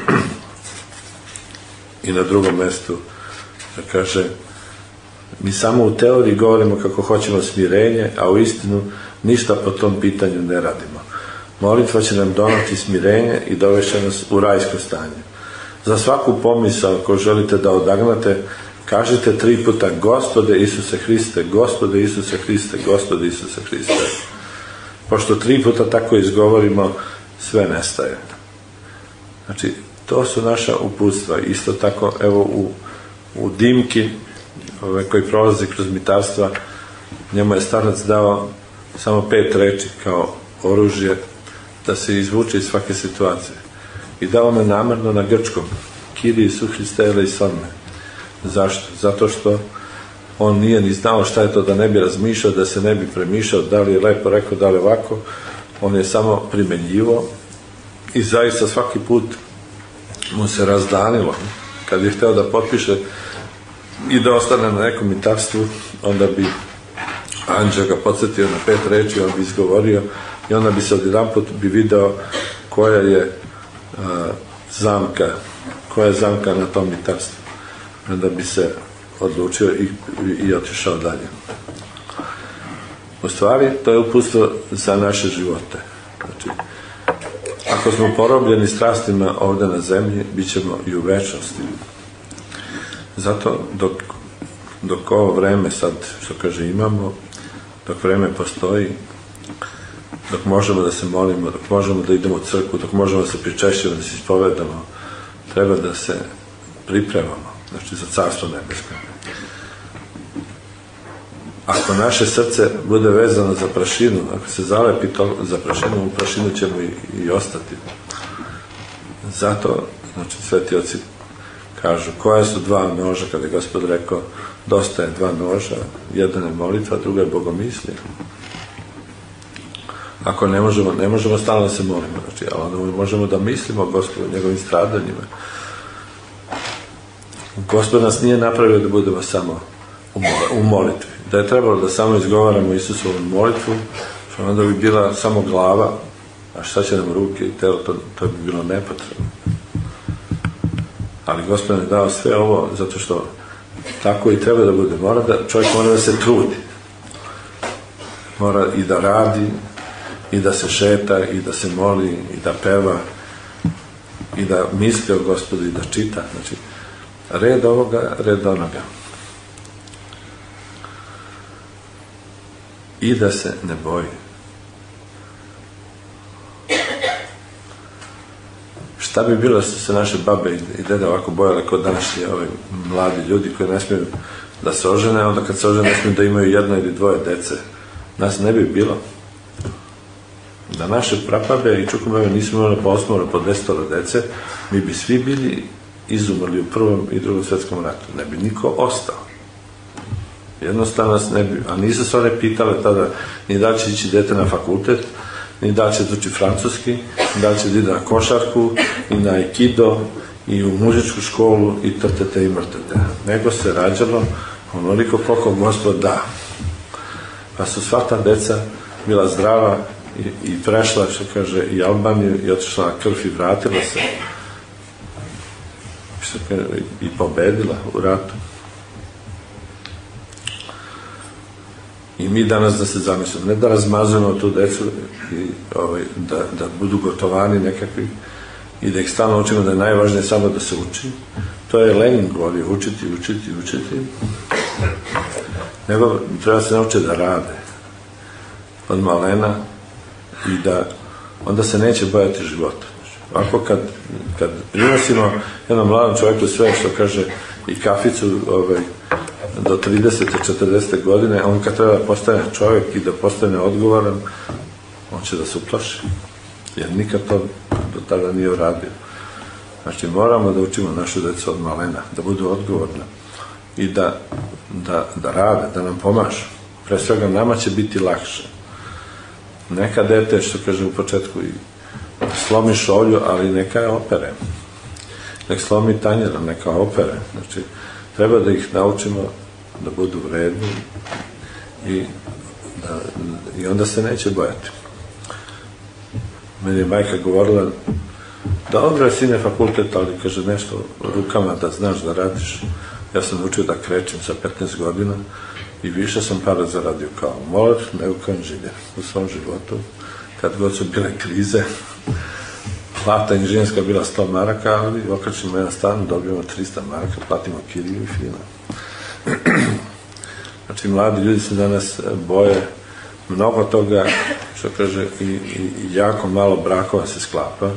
I na drugom mestu da kaže, mi samo u teoriji govorimo kako hoćemo smirenje, a u istinu ništa po tom pitanju ne radimo. Molitva će nam donati smirenje i dovešće nas u rajsko stanje. Za svaku pomisao koju želite da odagnate, kažite tri puta Gospode Isuse Hriste, Gospode Isuse Hriste, Gospode Isuse Hriste. Pošto tri puta tako izgovorimo, sve nestaje. Znači, to su naša uputstva. Isto tako, evo, u, u Dimki, ove, koji prolazi kroz mitarstva, njemu je starac dao samo pet reči kao oružje da se izvuče iz svake situacije. I dao me namerno na grčkom. Kiri Isu Hriste eleison. Zašto? Zato što on nije ni znao šta je to, da ne bi razmišljao, da se ne bi premišljao, da li je lepo rekao, da li ovako. On je samo primenjivo i zaista svaki put mu se razdanilo. Kad je hteo da potpiše i da ostane na nekom mitarstvu, onda bi anđeo ga podsjetio na pet reči, on bi izgovorio i onda bi se odjedanput bi video koja je a, zamka, koja je zamka na tom mitarstvu. Onda bi se odlučio i, i, i otišao dalje. U stvari, to je uputstvo za naše živote. Znači, ako smo porobljeni strastima ovde na zemlji, bit ćemo i u večnosti. Zato, dok, dok ovo vreme sad, što kaže, imamo, dok vreme postoji, dok možemo da se molimo, dok možemo da idemo u crkvu, dok možemo da se pričešćemo, da se ispovedamo, treba da se pripremamo, znači za carstvo nebesko. Ako naše srce bude vezano za prašinu, ako se zalepi to za prašinu, u prašinu ćemo i, i ostati. Zato, znači, sveti oci kažu, koja su dva noža, kada je Gospod rekao, dosta je dva noža, jedan je molitva, druga je bogomislije. Ako ne možemo, ne možemo stalno da se molimo, znači, ali onda možemo da mislimo o Gospodu, njegovim stradanjima. Gospod nas nije napravio da budemo samo u molitvi. Da je trebalo da samo izgovaramo Isusovu molitvu, što onda bi bila samo glava, a šta će nam ruke i telo, to, to bi bilo nepotrebno. Ali Gospod je dao sve ovo zato što tako i treba da bude. Mora da, čovjek mora da se trudi. Mora i da radi, i da se šeta, i da se moli, i da peva, i da misli o Gospodu, i da čita. Znači, red ovoga, red onoga. I da se ne boji. Šta bi bilo što se naše babe i dede ovako bojale kod današnji ovaj, mladi ljudi koji ne smiju da se ožene, onda kad se ožene ne smiju da imaju jedno ili dvoje dece. Nas ne bi bilo. Da naše prababe i čukumave nismo imali po osmoro, po desetoro dece, mi bi svi bili izumrli u Prvom i Drugom svetskom ratu. Ne bi niko ostao. Jednostavno nas ne bi, a nisu se one pitale tada ni da će ići dete na fakultet, ni da će uči francuski, ni da će da ide na košarku, i na aikido, i u muzičku školu, i trtete i mrtete. Nego se rađalo onoliko koliko Gospod da. Pa su sva ta deca bila zdrava i, i prešla, što kaže, i Albaniju, i otišla na krv i vratila se. Što kaže, i pobedila u ratu. I mi danas da se zamislimo, ne da razmazujemo tu decu i ovaj, da, da budu gotovani nekakvi i da ih stalno učimo da je najvažnije samo da se uči. To je Lenin govorio, učiti, učiti, učiti. Nego treba se naučiti da rade od malena i da onda se neće bojati života. Ovako kad, kad prinosimo jednom mladom čovjeku sve što kaže i kaficu ovaj, do tridesete, četrdesete godine, on kad treba da postane čovjek i da postane odgovoran, on će da se uplaši. Jer nikad to do tada nije uradio. Znači, moramo da učimo našu decu od malena, da budu odgovorne i da, da, da rade, da nam pomažu. Pre svega, nama će biti lakše. Neka dete, što kaže u početku, i slomi šolju, ali neka je opere. Nek slomi tanjera, neka opere. Znači, treba da ih naučimo da budu vredni i, da, i onda se neće bojati. Meni je majka govorila, dobro, sine, fakultet, ali kaže nešto rukama da znaš da radiš. Ja sam naučio da krećem sa petnaest godina i više sam para zaradio kao molar nego kao inženjer u svom životu. Kad god su bile krize, plata inženjerska bila sto maraka, ali okačimo jedan stan, dobijemo trista maraka, platimo kiriju i fino. Znači, mladi ljudi se danas boje mnogo toga, što kaže, i, i jako malo brakova se sklapa,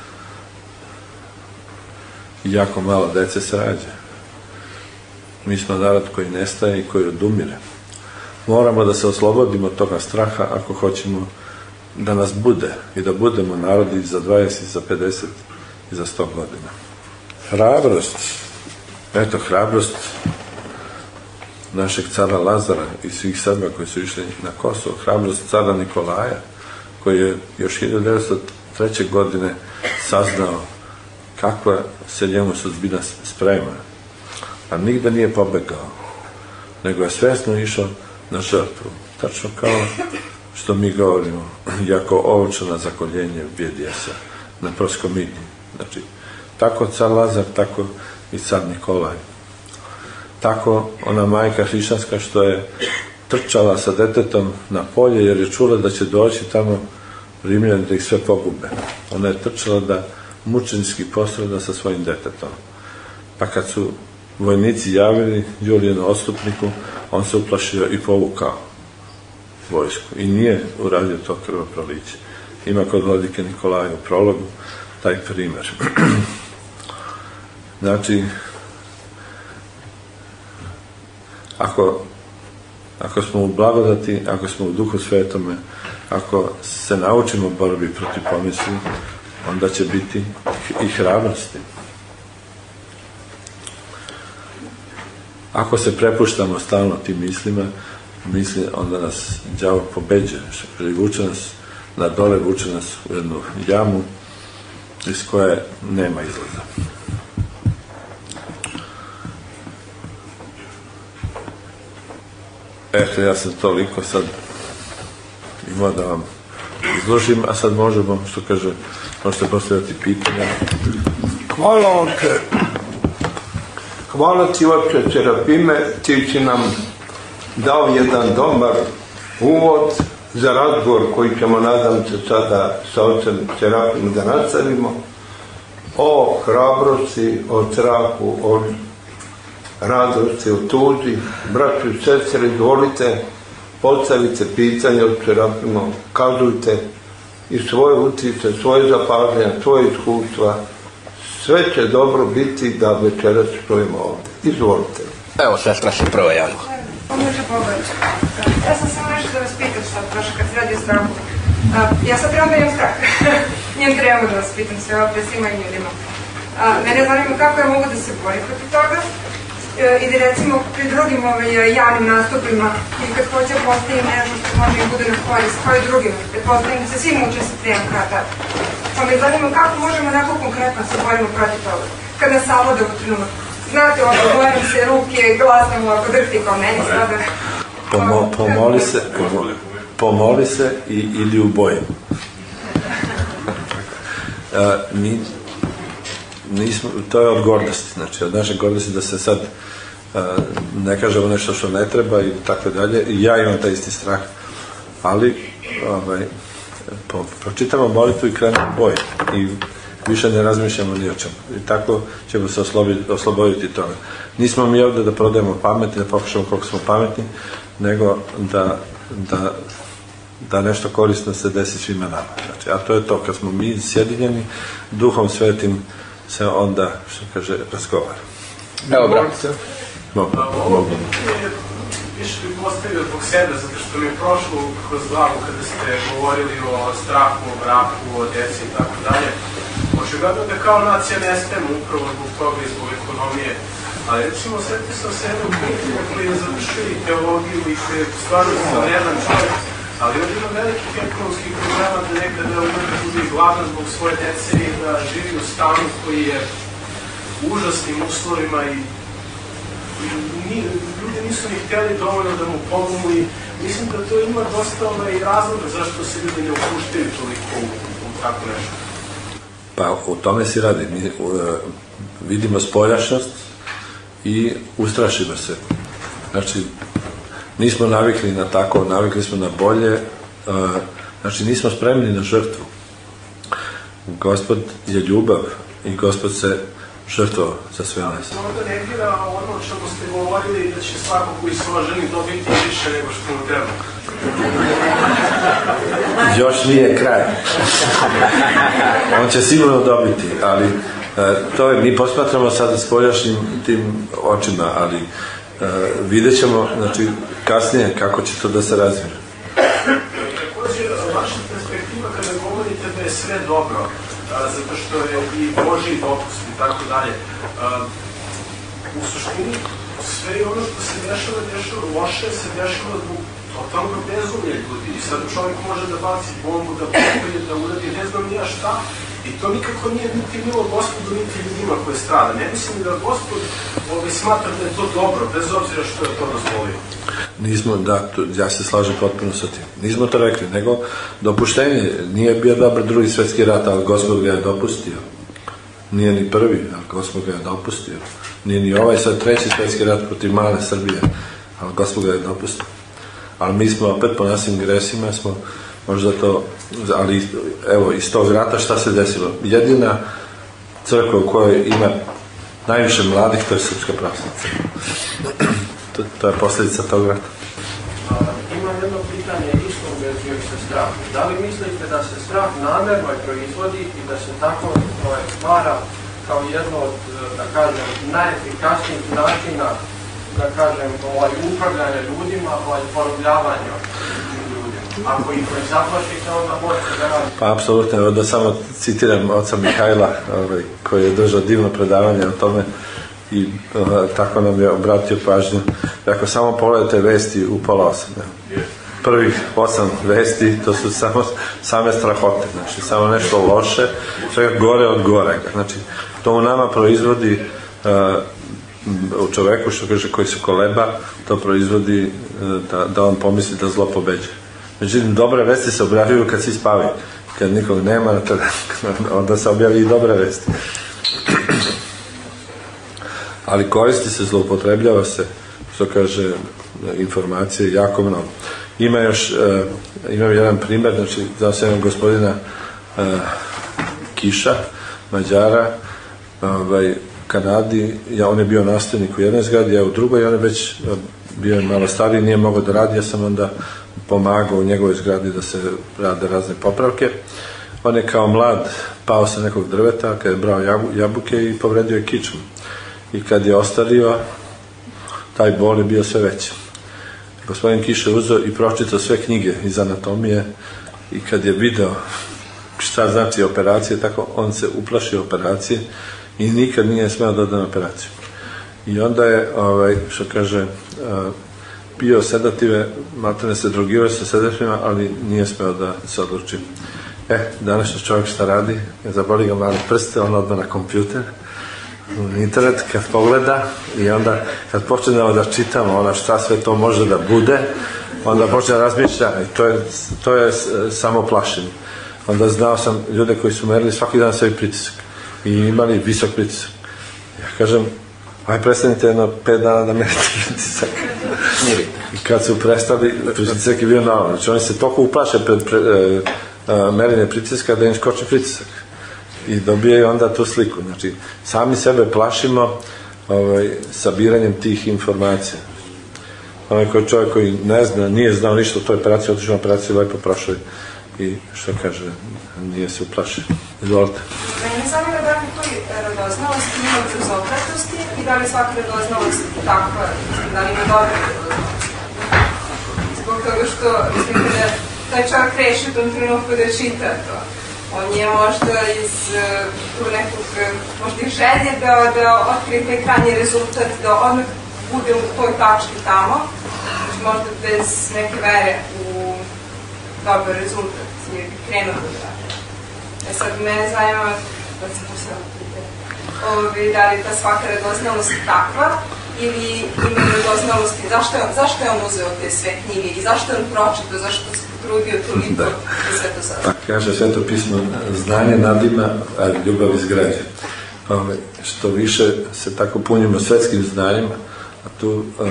i jako malo dece se rađa. Mi smo narod koji nestaje i koji odumire. Moramo da se oslobodimo od toga straha ako hoćemo da nas bude i da budemo narodi za dvadeset, za pedeset i za sto godina. Hrabrost, eto, hrabrost našeg cara Lazara i svih Srba koji su išli na Kosovo, hrabrost cara Nikolaja, koji je još hiljadu devetsto treće. godine saznao kakva se njemu sudbina sprema, a nigde nije pobegao, nego je svesno išao na žrtvu, tačno kao što mi govorimo, jako ovča na zakoljenje Bjedjesa, na Proskomidnji. Znači, tako car Lazar, tako i car Nikolaj. Tako ona majka hrišćanska što je trčala sa detetom na polje jer je čula da će doći tamo Rimljani da ih sve pogube. Ona je trčala da mučenički postrada sa svojim detetom. Pa kad su vojnici javili Julijanu odstupniku, on se uplašio i povukao vojsku. I nije uradio to krvoproliće. Ima kod vladike Nikolaja u prologu taj primer. Znači, ako, ako smo u blagodati, ako smo u Duhu Svetome, ako se naučimo borbi protiv pomisli, onda će biti i hrabrosti. Ako se prepuštamo stalno tim mislima, misli, onda nas đavo pobeđuje, i vuče nas na dole, vuče nas u jednu jamu iz koje nema izlaza. Eto, ja sam toliko sad imao da vam izložim, a sad možemo, što kaže, možete postavljati pitanja. Hvala vam te. Hvala ti, Otče Serafime, ti si nam dao jedan dobar uvod za razgovor koji ćemo, nadam se, sada sa Otcem Serafimom da nastavimo, o hrabrosti, o strahu, o radosti, o tuzi. Braćo i sestre, izvolite, postavite pitanje od Serafima, kazujte i svoje utice, svoje zapažanja, svoje iskustva. Sve će dobro biti da večeras čujemo ovdje. Izvolite. Evo, sestra se prvo javila. Pomože Bogović. Ja sam samo nešto da vas pitam sad, prošlo kad se radi o strahu. Ja sad trebam da imam strah. Nijem trebamo da vas pitam sve ovo pred svima i ljudima. Mene zanima kako ja mogu da se borim protiv toga i da recimo pri drugim javnim nastupima i kad hoće postavim nešto što može im bude na korist, kao i drugim, pretpostavim da se svi muče sa trijem krata. Pa me zanima kako možemo onako konkretno se borimo protiv toga, kad nas savlada u trenutku. Znate, ono, bojim se ruke, glasno mu ako drhti kao meni sada. Pomo, pomoli se, pomoli, pomoli se i ili u boju. Mi, nismo, to je od gordosti, znači od naše gordosti da se sad a, ne kažemo nešto što ne treba i tako dalje. Ja imam taj isti strah, ali ovaj, po, pročitamo molitvu i krenemo u boj i više ne razmišljamo ni o čemu. I tako ćemo se osloboditi, osloboditi toga. Nismo mi ovdje da prodajemo pamet i da pokušamo koliko smo pametni, nego da, da, da nešto korisno se desi svima nama. Znači, a to je to, kad smo mi sjedinjeni, Duhom Svetim se onda, što kaže, razgovara. Evo, brate. Mogu, mogu. Više bih postavio zbog sebe, zato što mi je prošlo kroz glavu kada ste govorili o strahu, o braku, o djeci i tako dalje. Očigledno da kao nacija nestajemo upravo zbog toga i zbog ekonomije. Ali recimo, sretio sam se jednog prijatelja koji je završio i teologiju i koji je stvarno izvanredan čovjek, ali on ima velikih ekonomskih problema da nekada uvijek bude i gladan zbog svoje djece i da živi u stanu koji je u užasnim uslovima i ljudi nisu ni htjeli dovoljno da mu pomogu i mislim da to ima dosta i razloga zašto se ljudi ne upuštaju toliko u tako nešto. Pa u tome si radi. Mi vidimo spoljašnost i ustrašimo se. Znači, nismo navikli na tako, navikli smo na bolje, znači nismo spremni na žrtvu. Gospod je ljubav i Gospod se žrtvovao za sve nas. Možda negira ono o čemu ste govorili da će svako koji se oženi dobiti više nego što mu treba. Još nije kraj. On će sigurno dobiti, ali to je, mi posmatramo sada spoljašnjim tim očima, ali vidjet ćemo, znači, kasnije kako će to da se razvije. Također, vaša perspektiva kada govorite da je sve dobro, zato što je i Božji dopust i tako dalje, u suštini sve ono što se dešava, dešava loše, se dešava zbog totalnog bezumlja ljudi. I sad čovjek može da baci bombu, da popije, da uradi ne znam nija šta, i to nikako nije niti milo Gospodu, niti ljudima koje strada. Ne mislim da Gospod ovaj, smatra da je to dobro, bez obzira što je to dozvolio. Nismo, da, to, ja se slažem potpuno sa tim. Nismo to rekli, nego dopuštenje. Nije bio dobar drugi svetski rat, ali Gospod ga je dopustio. Nije ni prvi, ali Gospod ga je dopustio. Nije ni ovaj sad treći svetski rat protiv male Srbije, ali Gospod ga je dopustio. Ali mi smo opet po našim gresima smo možda to, ali evo iz tog rata šta se desilo? Jedina crkva u kojoj ima najviše mladih, to je Srpska pravoslavna crkva. To, to je posljedica tog rata. Imam jedno pitanje isto u vezi sa strahom. Da li mislite da se strah namerno proizvodi i da se tako stvara kao jedno od, da kažem, najefikasnijih načina, da kažem, ovaj, upravljanja ljudima, ovaj, porobljavanja ljudima? Ako ih ne zaplašite, onda možete da radite. Pa, apsolutno, da samo citiram oca Mihajla, ovaj, koji je držao divno predavanje o tome i uh, tako nam je obratio pažnju. Ako samo pogledate vesti u pola osam, ne? Prvih osam vesti, to su samo same strahote, znači samo nešto loše, sve gore od gorega. Znači, to u nama proizvodi uh, u čoveku, što kaže, koji se koleba, to proizvodi uh, da, da on pomisli da zlo pobeđe. Međutim, dobre vesti se objavljuju kad svi spavaju. Kad nikog nema, onda se objavi i dobre vesti. Ali koristi se, zloupotrebljava se, što kaže, informacije jako mnogo. Ima još, uh, imam jedan primjer, znači, znao sam jednog gospodina uh, Kiša, Mađara, ovaj, Kanadi, ja, on je bio nastavnik u jednoj zgradi, ja u drugoj, on je već uh, bio malo stariji, nije mogao da radi, ja sam onda pomagao u njegovoj zgradi da se rade razne popravke. On je kao mlad pao sa nekog drveta, kad je brao jabuke i povredio je kičmu. I kad je ostario, taj bol je bio sve veći. Gospodin Kiša je uzeo i pročitao sve knjige iz anatomije i kad je video šta znači operacije, tako on se uplašio operacije i nikad nije smeo da ode na operaciju. I onda je, ovaj, što kaže, pio sedative, maltene se drogirao sa sedativima, ali nije smeo da se odluči. E, današnji čovjek šta radi? Zaboli ga mali prste, on odmah na kompjuter, u internet, kad pogleda i onda kad počnemo da čitamo ona šta sve to može da bude, onda počne da razmišlja i to je, to je samo plašenje. Onda znao sam ljude koji su merili svaki dan sebi pritisak i imali visok pritisak. Ja kažem, aj prestanite jedno pet dana da merite pritisak. I kad su prestali, pritisak je bio naravno. Znači oni se toliko uplaše pred pre, e, e, merenje pritiska da im skoči pritisak. I dobijaju onda tu sliku. Znači, sami sebe plašimo ovaj, sabiranjem tih informacija. Onaj koji čovjek koji ne zna, nije znao ništa o toj operaciji, otišao na operaciju, lepo prošao i što kaže, nije se uplašio. Izvolite. Mene zanima da li toj radoznalosti ima brzokratosti i da li svaka radoznalost takva, da li ima dobre radoznalosti. Zbog toga što, mislim da taj čovjek reši u tom trenutku da čita to. On je možda iz tu nekog, možda i želje da, da otkrije taj krajnji rezultat, da odmah bude u toj tački tamo, znači možda bez neke vere u dobar rezultat, jer bi krenuo da radi. E sad, mene zanima, da sam to sve upite, da li ta svaka radoznalost takva, ili ima radoznalosti, zašto je on, zašto je on uzeo te sve knjige i zašto je on pročitao, zašto se potrudio toliko da sve to sad? Pa kaže Sveto pismo, znanje nadima, a ljubav izgrađa. Ove, što više se tako punimo svetskim znanjima, a tu a,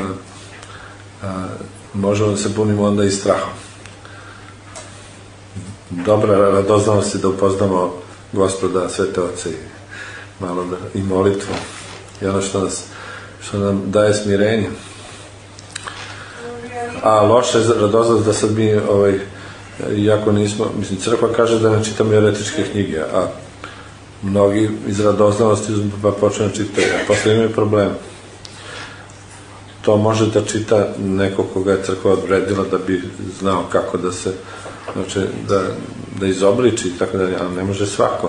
a, možemo da se punimo onda i strahom. Dobra radoznalost je da upoznamo Gospoda, Svete Oce i malo da, i molitvu i ono što nas što nam daje smirenje. A loše je radoznat da sad mi ovaj, iako nismo, mislim, crkva kaže da ne čitamo eretičke knjige, a mnogi iz radoznalosti pa počne da čitaju, a posle imaju problem. To može da čita neko koga je crkva odredila da bi znao kako da se, znači, da, da izobliči i tako dalje, ali ne može svako.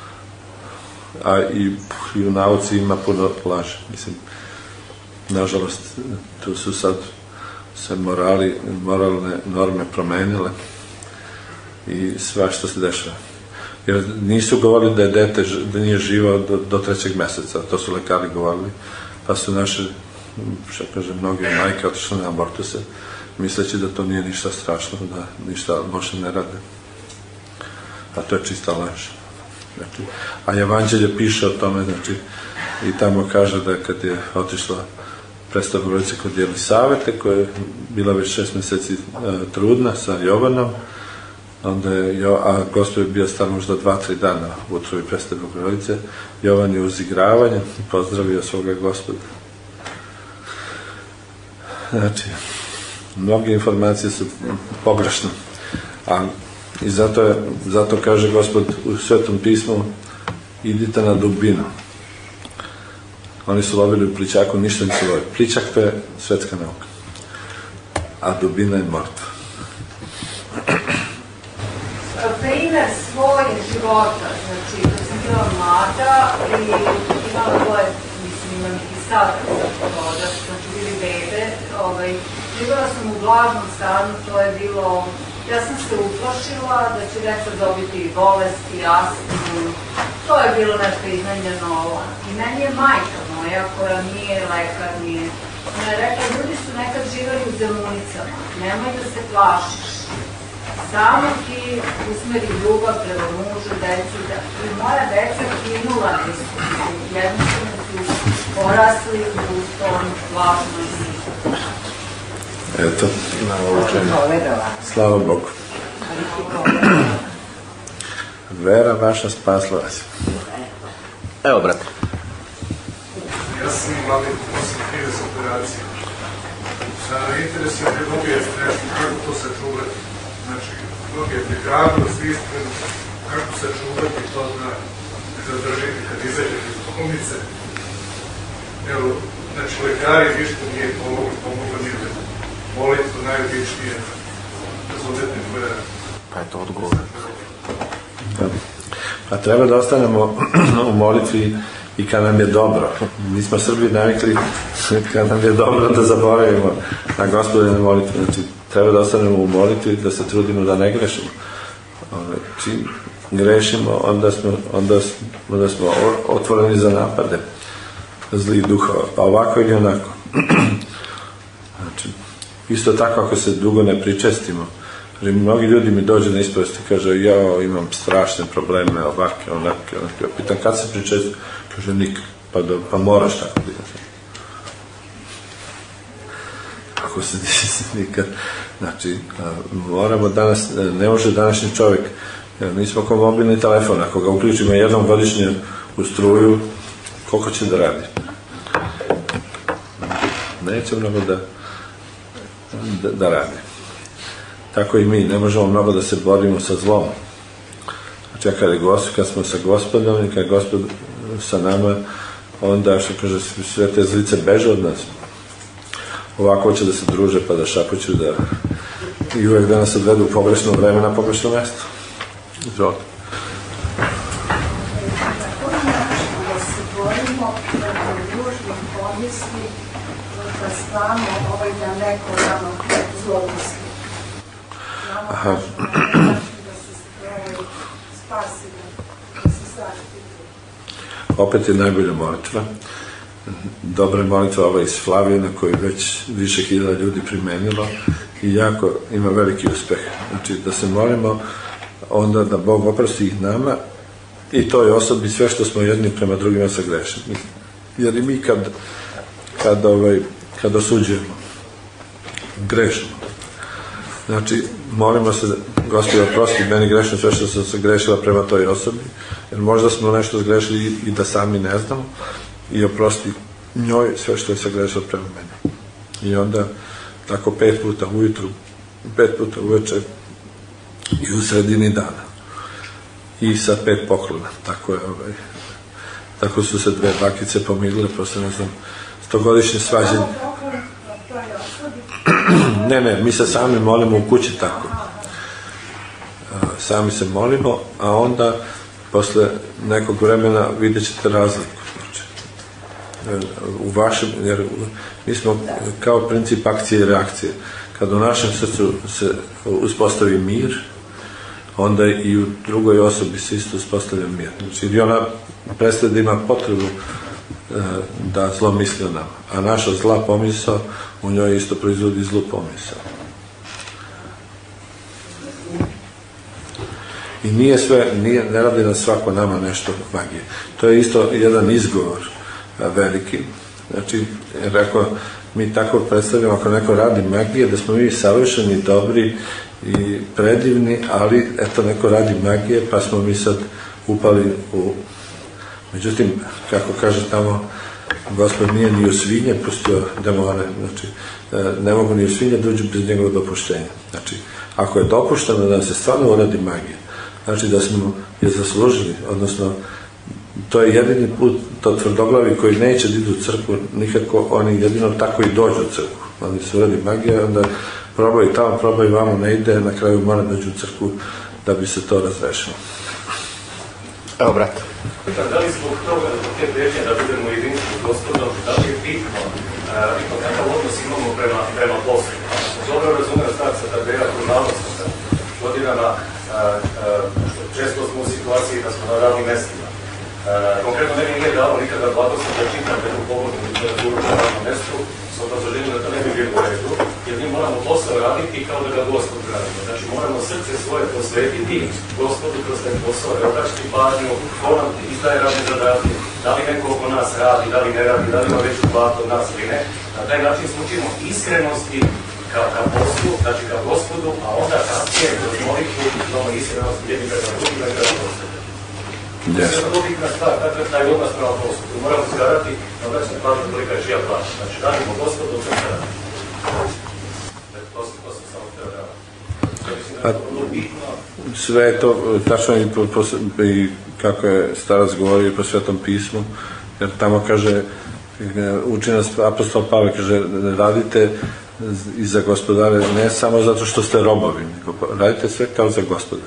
A i, i u nauci ima puno laže. Mislim, nažalost, tu su sad se morali, moralne norme promenile i sva što se dešava. Jer nisu govorili da je dete, da nije živo do, do trećeg meseca, to su lekari govorili, pa su naše, što kaže, mnoge majke otišle na abortuse, misleći da to nije ništa strašno, da ništa loše ne rade. A to je čista laž. Znači, a Evanđelje piše o tome, znači, i tamo kaže da kad je otišla predstav Bogorodice kod Jelisavete, koja je bila već šest meseci uh, trudna sa Jovanom, onda je, a Gospod je bio star možda dva, tri dana u utrobi predstave Bogorodice, Jovan je uz igravanje pozdravio svoga Gospoda. Znači, mnoge informacije su pogrešne, a i zato, je, zato kaže Gospod u Svetom pismu, idite na dubinu. Oni su lovili u plićaku, ništa nisu lovili. Plićak to je svetska nauka, a dubina je mrtva. Primer svoje života, znači, kad sam bila mlada i imala dvoje, mislim, imam i sada da su, znači, bili bebe, ovaj, živjela sam u vlažnom stanu, to je bilo, ja sam se uplašila da će deca dobiti bolesti, astmu, to je bilo nešto iznenjeno. I meni je majka moja, koja nije lekar, nije, ona je rekla, ljudi su nekad živjeli u Zemunicama, nemoj da se plašiš. Samo ti usmeri ljubav prema mužu, deci, da, i moja deca kinula nisu, jednostavno su porasli u tom važnom smislu. Eto, slava Bogu. Vera vaša spasla vas. Evo, brate. Ja sam glavni posle trideset operacije. Interesuje me mnogo je stresno, kako to se čuvati. Znači, mnogo je pripravnost, iskreno, kako se čuvati to da zadržiti kad izađete iz bolnice. Evo, znači, lekari ništa nije pomogli, pomogli nije da molitvu najobičnije razumete koja... Pa je to odgovor. Pa treba da ostanemo u molitvi i kad nam je dobro. Mi smo Srbi navikli kad nam je dobro da zaboravimo na Gospodine molitvu. Znači, treba da ostanemo u molitvi, da se trudimo da ne grešimo. Čim grešimo, onda smo, onda, onda smo otvoreni za napade zlih duhova. Pa ovako ili onako. Znači, isto tako ako se dugo ne pričestimo. Mnogi ljudi mi dođe na ispovest i kaže, ja imam strašne probleme, ovake, onake, onake. Ja pitan, kad se pričesti? Kaže, nikad. Pa, do, pa moraš tako da imati. Ako se nikad... Znači, moramo danas, ne može današnji čovjek, nismo kao mobilni telefon, ako ga uključimo jednom godišnje u struju, koliko će da radi? Neće mnogo da, da, da radi. Tako i mi, ne možemo mnogo da se borimo sa zlom. Znači, kad, je gospod, kad smo sa Gospodom i kad je Gospod sa nama, onda, što kaže, sve te zlice beže od nas. Ovako će da se druže, pa da šapuću, da i uvek da nas odvedu u pogrešno vreme na pogrešno mesto. Izvolite. Da se borimo da družbom pomisli, da stvarno ovaj da neko nama zlomisli. Aha. Da se spasi, da se zaštiti. Opet je najbolja molitva. Dobra molitva ova iz Flavijana koju već više hiljada ljudi primenilo i jako ima veliki uspeh. Znači da se molimo onda da Bog oprosti ih nama i toj osobi sve što smo jedni prema drugima sagrešeni. Jer i mi kad kad, ovaj, kad osuđujemo grešimo. Znači molimo se da Gospode, oprosti meni grešno sve što sam se grešila prema toj osobi, jer možda smo nešto zgrešili i da sami ne znamo, i oprosti njoj sve što je se grešilo prema meni. I onda tako pet puta ujutru, pet puta uveče i u sredini dana. I sa pet poklona. Tako je, ovaj, tako su se dve bakice pomirile posle, ne znam, stogodišnje svađenje. Ne, ne, mi se sami molimo u kući tako. Sami se molimo, a onda posle nekog vremena vidjet ćete razliku. Znači, u vašem, jer mi smo kao princip akcije i reakcije. Kad u našem srcu se uspostavi mir, onda i u drugoj osobi se isto uspostavlja mir. Znači, i ona prestaje da ima potrebu da zlo misli o nama. A naša zla pomisao u njoj isto proizvodi zlu pomisao. I nije sve, nije, ne radi na svako nama nešto magije. To je isto jedan izgovor veliki. Znači, jer ako mi tako predstavljamo, ako neko radi magije, da smo mi savršeni, dobri i predivni, ali eto neko radi magije, pa smo mi sad upali u... Međutim, kako kaže tamo, Gospod nije ni u svinje pustio demone, znači ne mogu ni u svinje dođu bez njegovog dopuštenja. Znači, ako je dopušteno da se stvarno uradi magija, znači da smo je zaslužili, odnosno to je jedini put, to tvrdoglavi koji neće da idu u crkvu, nikako, oni jedino tako i dođu u crkvu. Oni se uradi magija, onda probaju tamo, probaju vamo, ne ide, na kraju mora dođu u crkvu da bi se to razrešilo. Evo, brate. Da li zbog toga, zbog te težnje da budemo jedinstvu s Gospodom, da li je bitno ipak kakav odnos imamo prema poslu? Dobro razumeo starca Tadeja kružavnosti godinama, često smo u situaciji da smo na radnim mestima. Konkretno meni nije dalo nikada blagoslov da čitam neku pogodnu literaturu na radnom mestu, s obrazloženjem da to ne bi bilo u redu, jer mi moramo posao raditi kao da ga Gospod radimo. Znači moramo srce svoje posvetiti Gospodu kroz taj posao, odačiti pažnju, ko nam izdaje radne zadatke, da li neko oko nas radi, da li ne radi, da li ima veću platu od nas ili ne. Na taj način se učimo iskrenosti ka, ka poslu, znači ka Gospodu, a onda kasnije kroz molitvu imamo iskrenost jedni prema drugima i prema Gospodu. To je vrlo bitna stvar, dakle, taj odnos prema poslu. Moramo zgarati na obraćanje pažnju kolika je čija plaća. Znači, radimo Gospodu od srca radi. To sam samo htio da radim. Sve je to tačno i, po, po, i kako je starac govorio po Svetom pismu, jer tamo kaže, uči nas apostol Pavle, kaže, radite i za Gospodare ne samo zato što ste robovi, nego radite sve kao za Gospoda.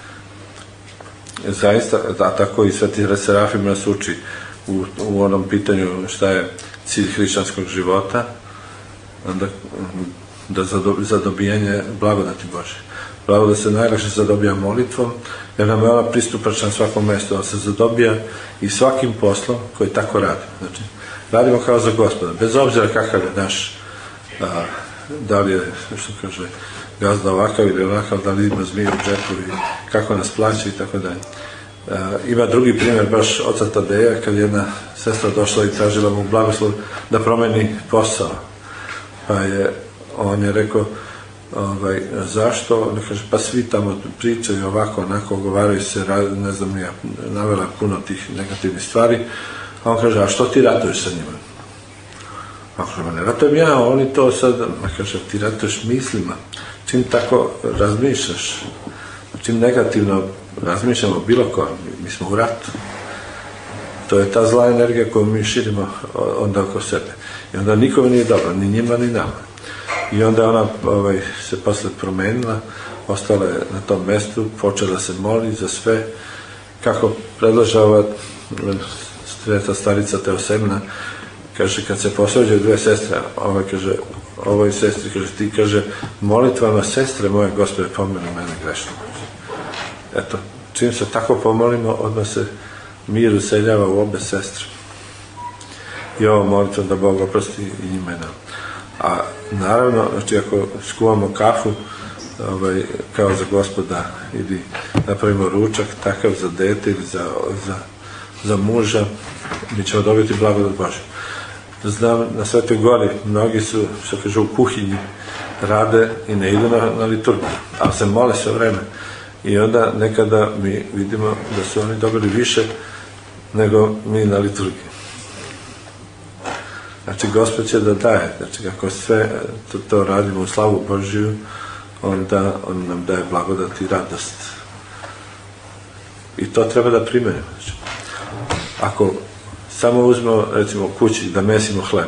Zaista, a tako i Sveti Serafim nas uči u, u onom pitanju šta je cilj hrišćanskog života, onda da za, do, za dobijanje blagodati Bože. Blagodat se najlakše zadobija molitvom, jer nam je ona pristupačna na svakom mjestu, ona se zadobija i svakim poslom koji tako radi. Znači, radimo kao za Gospoda, bez obzira kakav je naš, a, da li je, što kaže, gazda ovakav ili ovakav, da li ima zmiju u džepu i kako nas plaća i tako dalje. Ima drugi primjer baš oca Tadeja, kad jedna sestra došla i tražila mu blagoslov da promeni posao. Pa je, on je rekao, ovaj, zašto? On kaže, pa svi tamo pričaju ovako, onako, govaraju se, ne znam, ja navela puno tih negativnih stvari. A on kaže, a što ti ratuješ sa njima? A kaže, ne ratujem ja, oni to sad, a kaže, ti ratuješ mislima. Čim tako razmišljaš, čim negativno razmišljamo bilo ko, mi smo u ratu. To je ta zla energija koju mi širimo onda oko sebe. I onda nikome nije dobro, ni njima, ni nama. I onda ona ovaj, se posle promenila, ostala je na tom mestu, počela se moli za sve, kako predlaže ova sveta starica Teosemna, kaže, kad se posvađaju dve sestre, ovaj kaže, ovoj sestri, kaže, ti, kaže, molitvama sestre moje, Gospode, pomeni mene grešno. Eto, čim se tako pomolimo, odmah se mir useljava u obe sestre. I ovo molitvom da Bog oprosti i njima i nam. A naravno, znači, ako skuvamo kafu, ovaj, kao za Gospoda, ili napravimo ručak, takav za dete ili za, za, za muža, mi ćemo dobiti blagodat Božju. Znam, na Svetoj Gori mnogi su, što kaže, u kuhinji rade i ne idu na, na liturgiju, ali se mole sve vreme. I onda nekada mi vidimo da su oni dobili više nego mi na liturgiji. Znači, Gospod će da daje. Znači, kako sve to, to radimo u slavu Božiju, onda on nam daje blagodat i radost. I to treba da primenimo. Znači, ako samo uzmemo, recimo, u kući da mesimo hleb,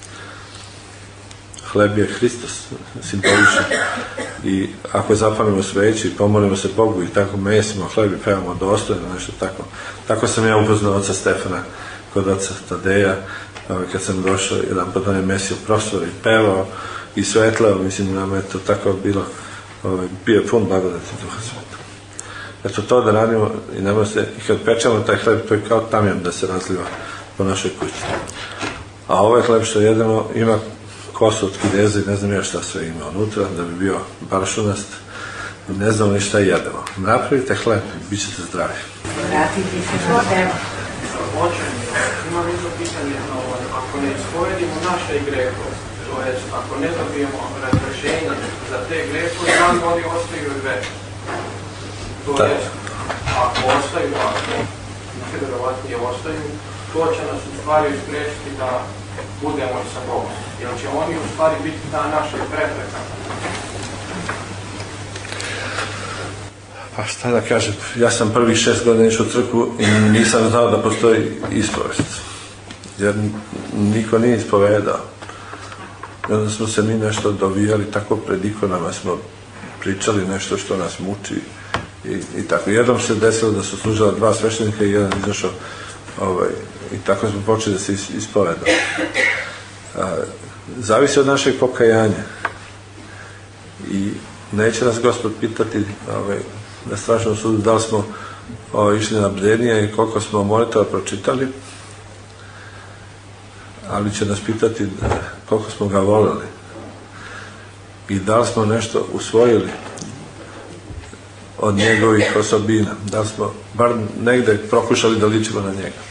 hleb je Hristos, simbolično. I ako zapalimo sveći i pomolimo se Bogu i tako mesimo hleb i pevamo dostojno, nešto tako. Tako sam ja upoznao oca Stefana kod oca Tadeja, kad sam došao, jedan put on je mesio prostor i pevao i svetlao, mislim, nam je to tako bilo, ovaj, bio je pun blagodati Duha Svetog. Eto, to da radimo i nema se, i kad pečemo taj hleb, to je kao tamjan da se razliva po našoj kući. A ovaj hleb što jedemo ima kosu od kideza i ne znam ja šta sve ima unutra, da bi bio baršunast, ne znam ni šta jedemo. Napravite hleb i bit ćete zdravi. Vratite se na temu. Oče, imam jedno pitanje, ako ne ispovedimo naše grehove, to je, ako ne dobijemo razrešenja za te grehove, da li oni ostaju od večera? To je, ako ostaju, ako najvjerovatnije ostaju, to će nas u stvari isprečiti da budemo i sa Bogom. Jer će oni u stvari biti ta naša prepreka. Pa šta da kažem, ja sam prvih šest godina išao u crkvu i nisam znao da postoji ispovest. Jer niko nije ispovedao. I onda smo se mi nešto dovijali, tako pred ikonama smo pričali nešto što nas muči i, i tako. Jednom se desilo da su služila dva sveštenika i jedan izašao ovaj, i tako smo počeli da se ispovedao. A, zavisi od našeg pokajanja. I neće nas Gospod pitati ovaj, na strašnom sudu da li smo o, išli na bdenije i koliko smo molitava pročitali, ali će nas pitati koliko smo ga voleli i da li smo nešto usvojili od njegovih osobina, da li smo bar negde prokušali da ličimo na njega.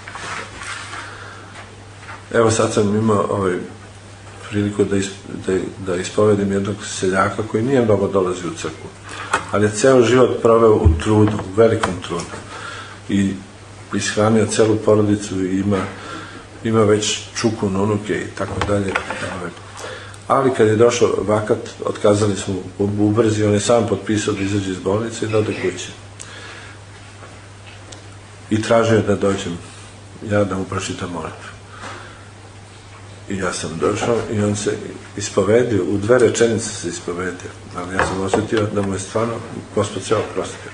Evo sad sam imao ovaj, priliku da, isp, da, da ispovedim jednog seljaka koji nije mnogo dolazio u crkvu, ali je ceo život proveo u trudu, u velikom trudu i ishranio celu porodicu i ima, ima već čuku, unuke i tako dalje. Ali kad je došao vakat, otkazali smo u brzi, on je sam potpisao da izađe iz bolnice i da ode kući. I tražio da dođem, ja da mu pročitam molitvu. I ja sam došao i on se ispovedio, u dve rečenice se ispovedio, ali ja sam osjetio da mu je stvarno Gospod sve oprostio.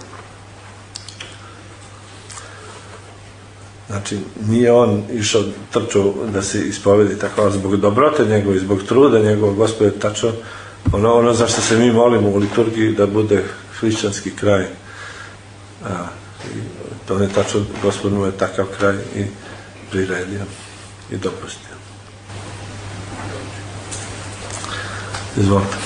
Znači, nije on išao trčao da se ispovedi tako, ali zbog dobrote njegove i zbog truda njegove, Gospod je tačno ono, ono za što se mi molimo u liturgiji da bude hrišćanski kraj. A, i to je tačno, Gospod mu je takav kraj i priredio i dopustio. Izvolite.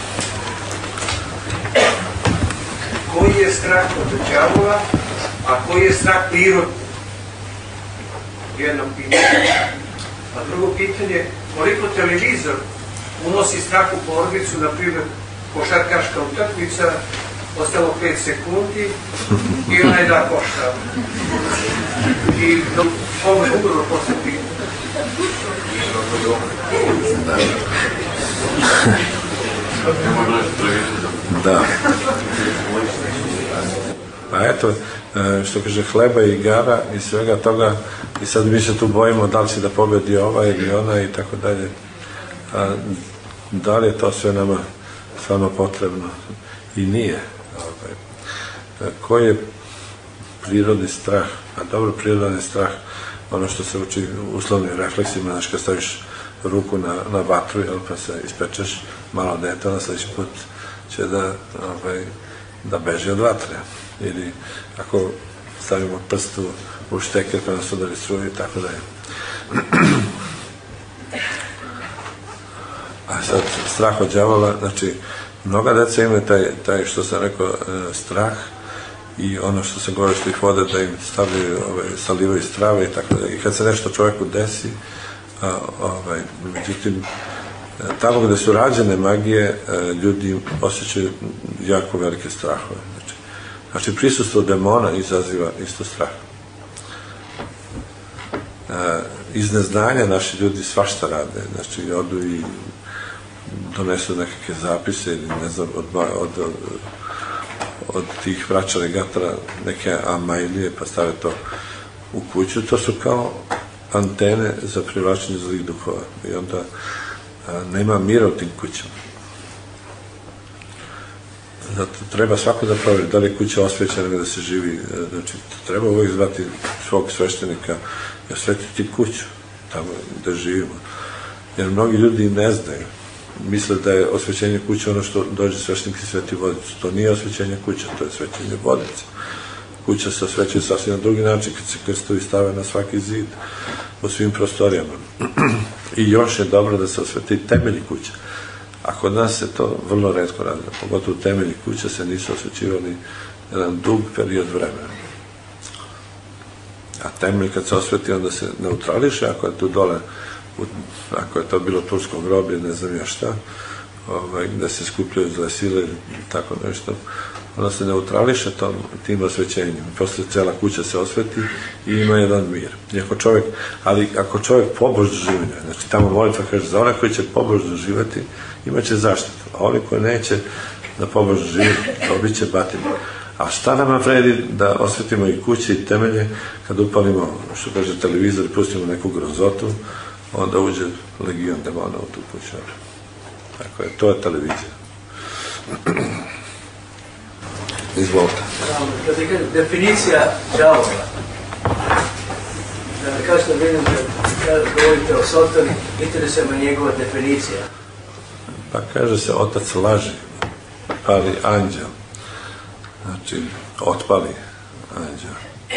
Koji je strah od đavola, a koji je strah prirod? Jedno pitanje. A drugo pitanje, koliko televizor unosi strah u porodicu, na primjer košarkaška utakmica, ostalo pet sekundi i onaj da košta. I ovo je ugrlo posle pitanja. Da. Pa eto, što kaže, hleba i igara i svega toga, i sad mi se tu bojimo da li će da pobedi ova ili ona i tako dalje. A da li je to sve nama stvarno potrebno? I nije. Koji je prirodni strah? A dobro, prirodni strah, ono što se uči uslovnim refleksima, znaš, kad staviš ruku na, na vatru, jel, pa se ispečeš malo dete, onda sledeći put će da, ovaj, da beži od vatre. Ili ako stavimo prst u, u šteker pa nas udari struju i tako dalje. A sad, strah od đavola, znači, mnoga deca imaju taj, taj, što sam rekao, e, strah i ono što se govori što ih vode da im stavljaju, ovaj, salivaju strave i tako dalje. I kad se nešto čovjeku desi, a, ovaj, međutim, Tamo gde su rađene magije, ljudi osjećaju jako velike strahove. Znači, znači prisustvo demona izaziva isto strah. Iz neznanja naši ljudi svašta rade, znači odu i donesu nekakve zapise ili ne znam, od, od, od, od tih vraća regatara neke amajlije pa stave to u kuću. To su kao antene za privlačenje zlih duhova i onda a, nema mira u tim kućama. Zato treba svako da proveri da li je kuća osvećena da se živi. Znači, treba uvijek zvati svog sveštenika i osvetiti kuću tamo da živimo. Jer mnogi ljudi ne znaju. Misle da je osvećenje kuće ono što dođe sveštenik i sveti vodicu. To nije osvećenje kuće, to je svećenje vodice. Kuća se osvećuje sasvim na drugi način kad se krstovi stave na svaki zid u svim prostorijama. I još je dobro da se osveti temelji kuće. A kod nas se to vrlo retko radi, pogotovo temelji kuće se nisu osvećivali jedan dug period vremena. A temelj kad se osveti onda se neutrališe, ako je tu dole, ako je to bilo tursko groblje, ne znam ja šta, ovaj, gde se skupljaju zle sile i tako nešto, onda se neutrališe tom, tim osvećenjem. Posle cela kuća se osveti i ima jedan mir. I ako čovjek, ali ako čovjek pobožno življa, znači tamo molitva kaže za one koji će pobožno živjeti, imaće zaštitu, a oni koji neće da pobožno živi, dobit će batinu. A šta nama vredi da osvetimo i kuće i temelje kad upalimo, što kaže televizor, i pustimo neku grozotu, onda uđe legion demona u tu kuću. Tako je, to je televizija. Izvolite. Kad je kaže definicija đavola, da kažete vidim da govorite o Sotoni, interesuje me njegova definicija. Pa kaže se otac laži, pali anđel. Znači, otpali anđel.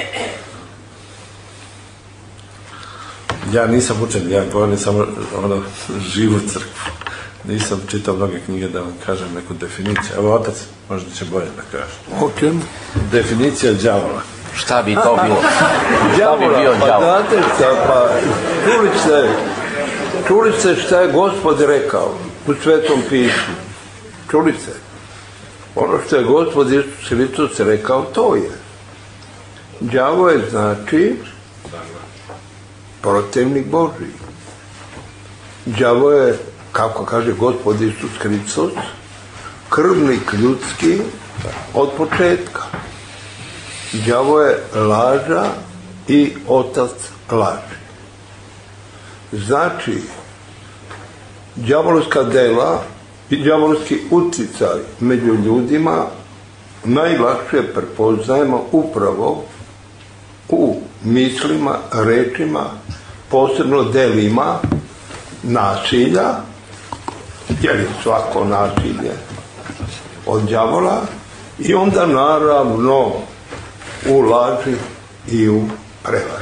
Ja nisam učen, ja govorim samo ono živu crkvu. Nisam čitao mnoge knjige da vam kažem neku definiciju. Evo, otac možda će bolje da kaže. O čemu? Definicija đavola. Šta bi to bilo? Šta bi bio đavol? Pa znate šta, pa čuli ste, čuli ste šta je Gospod rekao u Svetom pismu. Čuli ste? Ono što je Gospod Isus Hristos rekao, to je. Đavo je znači protivnik Božji. Đavo je, kako kaže Gospod Isus Hristos, krvnik ljudski od početka. Đavo je laža i otac laži. Znači, đavolska dela i đavolski uticaj među ljudima najlakše prepoznajemo upravo u mislima, rečima, posebno delima nasilja, jer je svako nasilje od đavola, i onda naravno u laži i u prevari.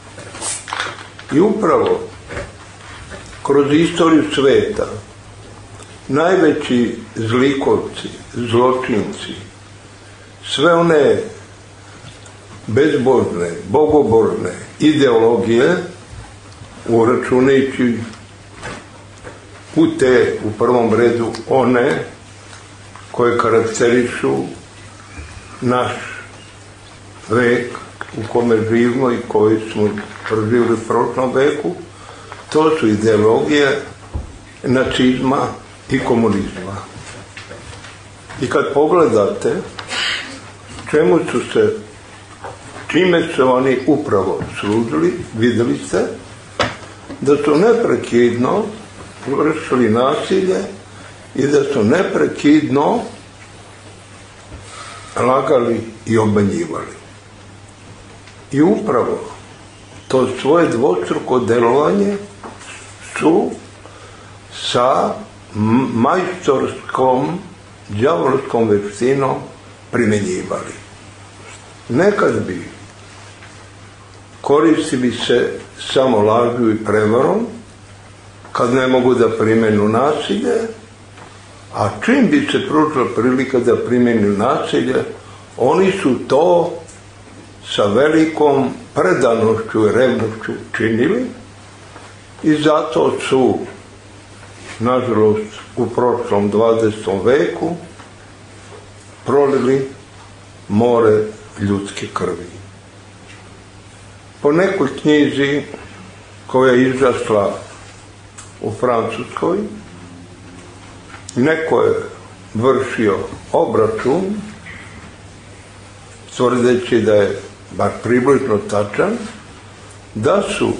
I upravo kroz istoriju sveta najveći zlikovci, zločinci, sve one bezbožne, bogoborne ideologije, uračunajući u te, u prvom redu, one koje karakterišu naš vek u kome živimo i koji smo proživili u prošlom veku, to su ideologije nacizma i komunizma. I kad pogledate čemu su se, čime su oni upravo služili, vidjeli ste da su neprekidno vršili nasilje i da su neprekidno lagali i obmanjivali. I upravo to svoje dvostruko delovanje su sa majstorskom đavolskom veštinom primenjivali. Nekad bi koristili se samo lažu i prevarom, kad ne mogu da primenu nasilje, a čim bi se pružila prilika da primenu nasilje, oni su to sa velikom predanošću i revnošću činili i zato su nažalost, u prošlom dvadesetom veku prolili more ljudske krvi. Po nekoj knjizi koja je izašla u Francuskoj, neko je vršio obračun tvrdeći da je bar približno tačan, da su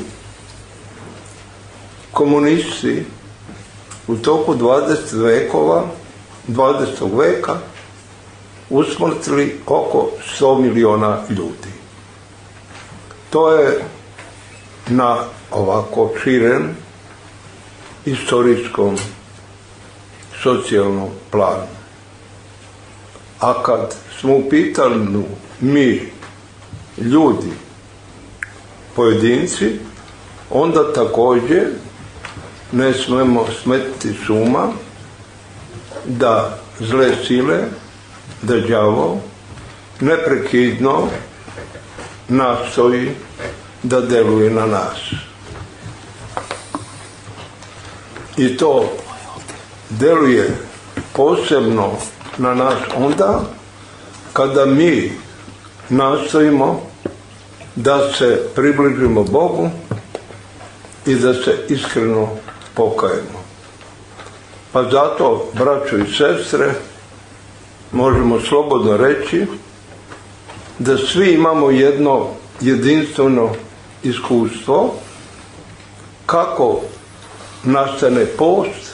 komunisti u toku dvadesetog vekova, dvadesetog veka usmrtili oko sto miliona ljudi. To je na ovako širem istorijskom socijalnom planu. A kad smo u pitanju mi, ljudi, pojedinci, onda također ne smemo smetiti s uma da zle sile, da đavo neprekidno nastoji da deluje na nas. I to deluje posebno na nas onda kada mi nastojimo da se približimo Bogu i da se iskreno pokajemo. Pa zato, braćo i sestre, možemo slobodno reći da svi imamo jedno jedinstveno iskustvo kako nastane post,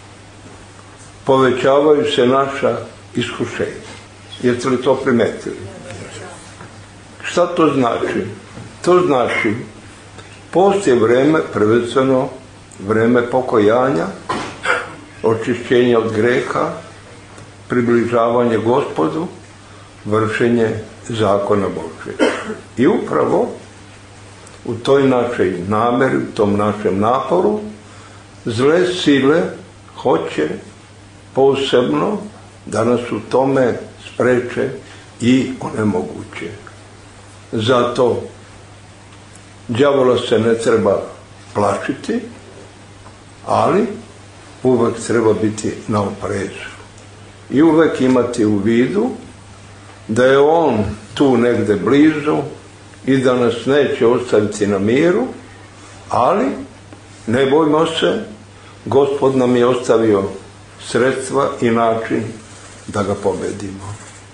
povećavaju se naša iskušenja. Jeste li to primetili? Šta to znači? To znači, post je vreme, prvenstveno vreme pokajanja, očišćenja od greha, približavanje Gospodu, vršenje zakona Božjeg. I upravo u toj našoj nameri, u tom našem naporu, zle sile hoće posebno da nas u tome spreče i onemoguće. Zato đavola se ne treba plašiti, ali uvek treba biti na oprezu. I uvek imati u vidu da je on tu negde blizu i da nas neće ostaviti na miru, ali ne bojmo se, Gospod nam je ostavio sredstva i način da ga pobedimo.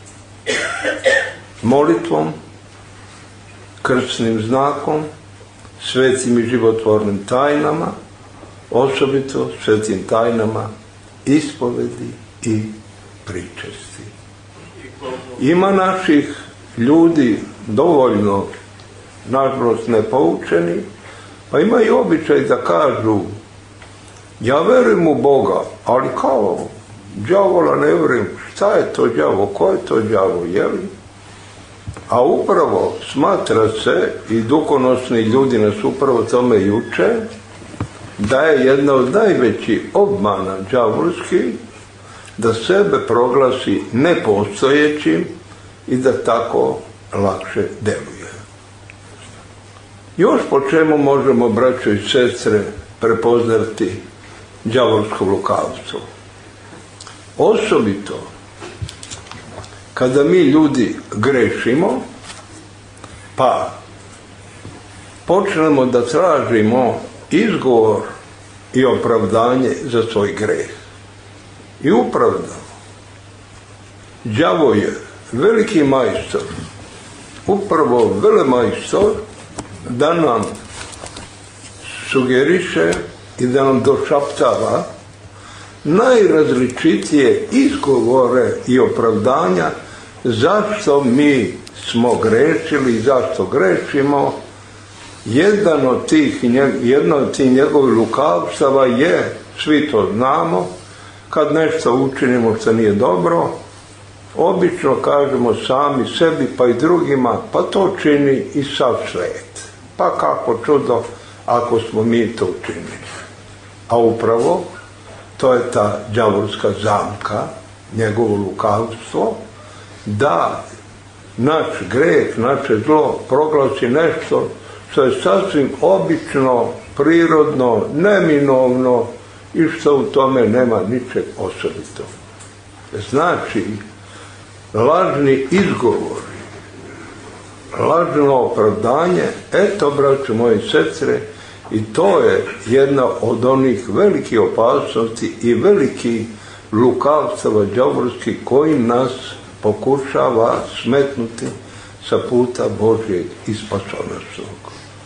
Molitvom, krsnim znakom, svetim i životvornim tajnama, osobito svetim tajnama ispovedi i pričesti. Ima naših ljudi dovoljno, nažalost, nepoučeni, pa ima i običaj da kažu: ja verujem u Boga, ali kao đavola ne verujem. Šta je to đavo? Ko je to đavo? Jeli? A upravo smatra se, i duhonosni ljudi nas upravo tome i uče, da je jedna od najvećih obmana đavolskih da sebe proglasi nepostojećim i da tako lakše deluje. Još po čemu možemo, braćo i sestre, prepoznati đavolsko lukavstvo? Osobito kada mi ljudi grešimo, pa počnemo da tražimo izgovor i opravdanje za svoj greh. I upravdano, đavo je veliki majstor, upravo velemajstor, da nam sugeriše i da nam došaptava najrazličitije izgovore i opravdanja zašto mi smo grešili i zašto grešimo. Jedan od tih, jedno od tih njegovih lukavstava je, svi to znamo, kad nešto učinimo što nije dobro, obično kažemo sami sebi pa i drugima, pa to čini i sav svet. Pa kako čudo ako smo mi to učinili. A upravo to je ta đavolska zamka, njegovo lukavstvo, da naš greh, naše zlo proglasi nešto što je sasvim obično, prirodno, neminovno i što u tome nema ničeg osobitog. Znači, lažni izgovori, lažno opravdanje, eto, braćo moje sestre, i to je jedna od onih velikih opasnosti i velikih lukavstava đavolskih koji nas pokušava smetnuti sa puta Božjeg i spasonosnog.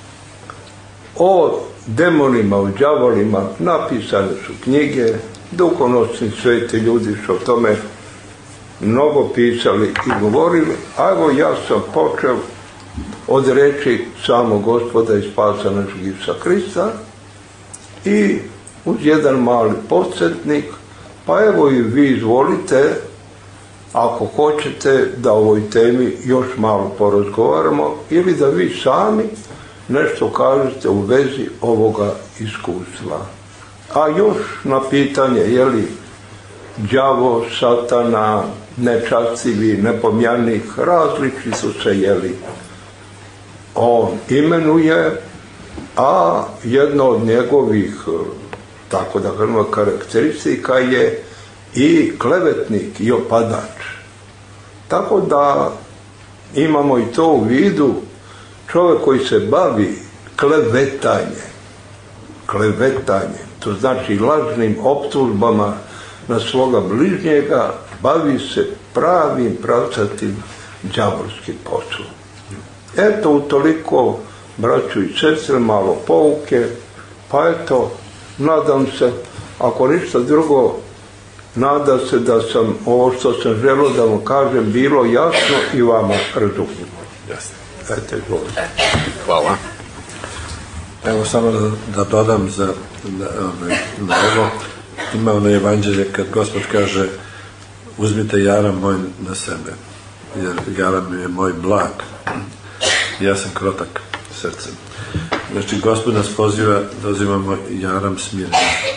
O demonima, o đavolima napisane su knjige, duhovnosni sveti ljudi su o tome mnogo pisali i govorili, a evo ja sam počeo od reči samog Gospoda i spasa našeg Isusa Krista i uz jedan mali podsjetnik, pa evo i vi izvolite, ako hoćete da o ovoj temi još malo porazgovaramo ili da vi sami nešto kažete u vezi ovoga iskustva. A još na pitanje, je li đavo, satana, nečastivi, nepomjanih, različni su se, je li on imenuje, a jedna od njegovih, tako da kažemo, karakteristika je i klevetnik i opadač. Tako da imamo i to u vidu, čovjek koji se bavi klevetanjem, klevetanjem, to znači lažnim optužbama na svoga bližnjega, bavi se pravim, pravcatim đavolskim poslom. Eto, utoliko, braću i sestre, malo pouke, pa eto, nadam se, ako ništa drugo, nada se da sam ovo što sam želio da vam kažem bilo jasno i vama razumljivo. Jasno. Eto, izvolite. Hvala. Evo samo da, da dodam za, na, na ovo. Ima ono evanđelje kad Gospod kaže uzmite jaram moj na sebe, jer jaram je moj blag. Ja sam krotak srcem. Znači, Gospod nas poziva da uzimamo jaram smirenja.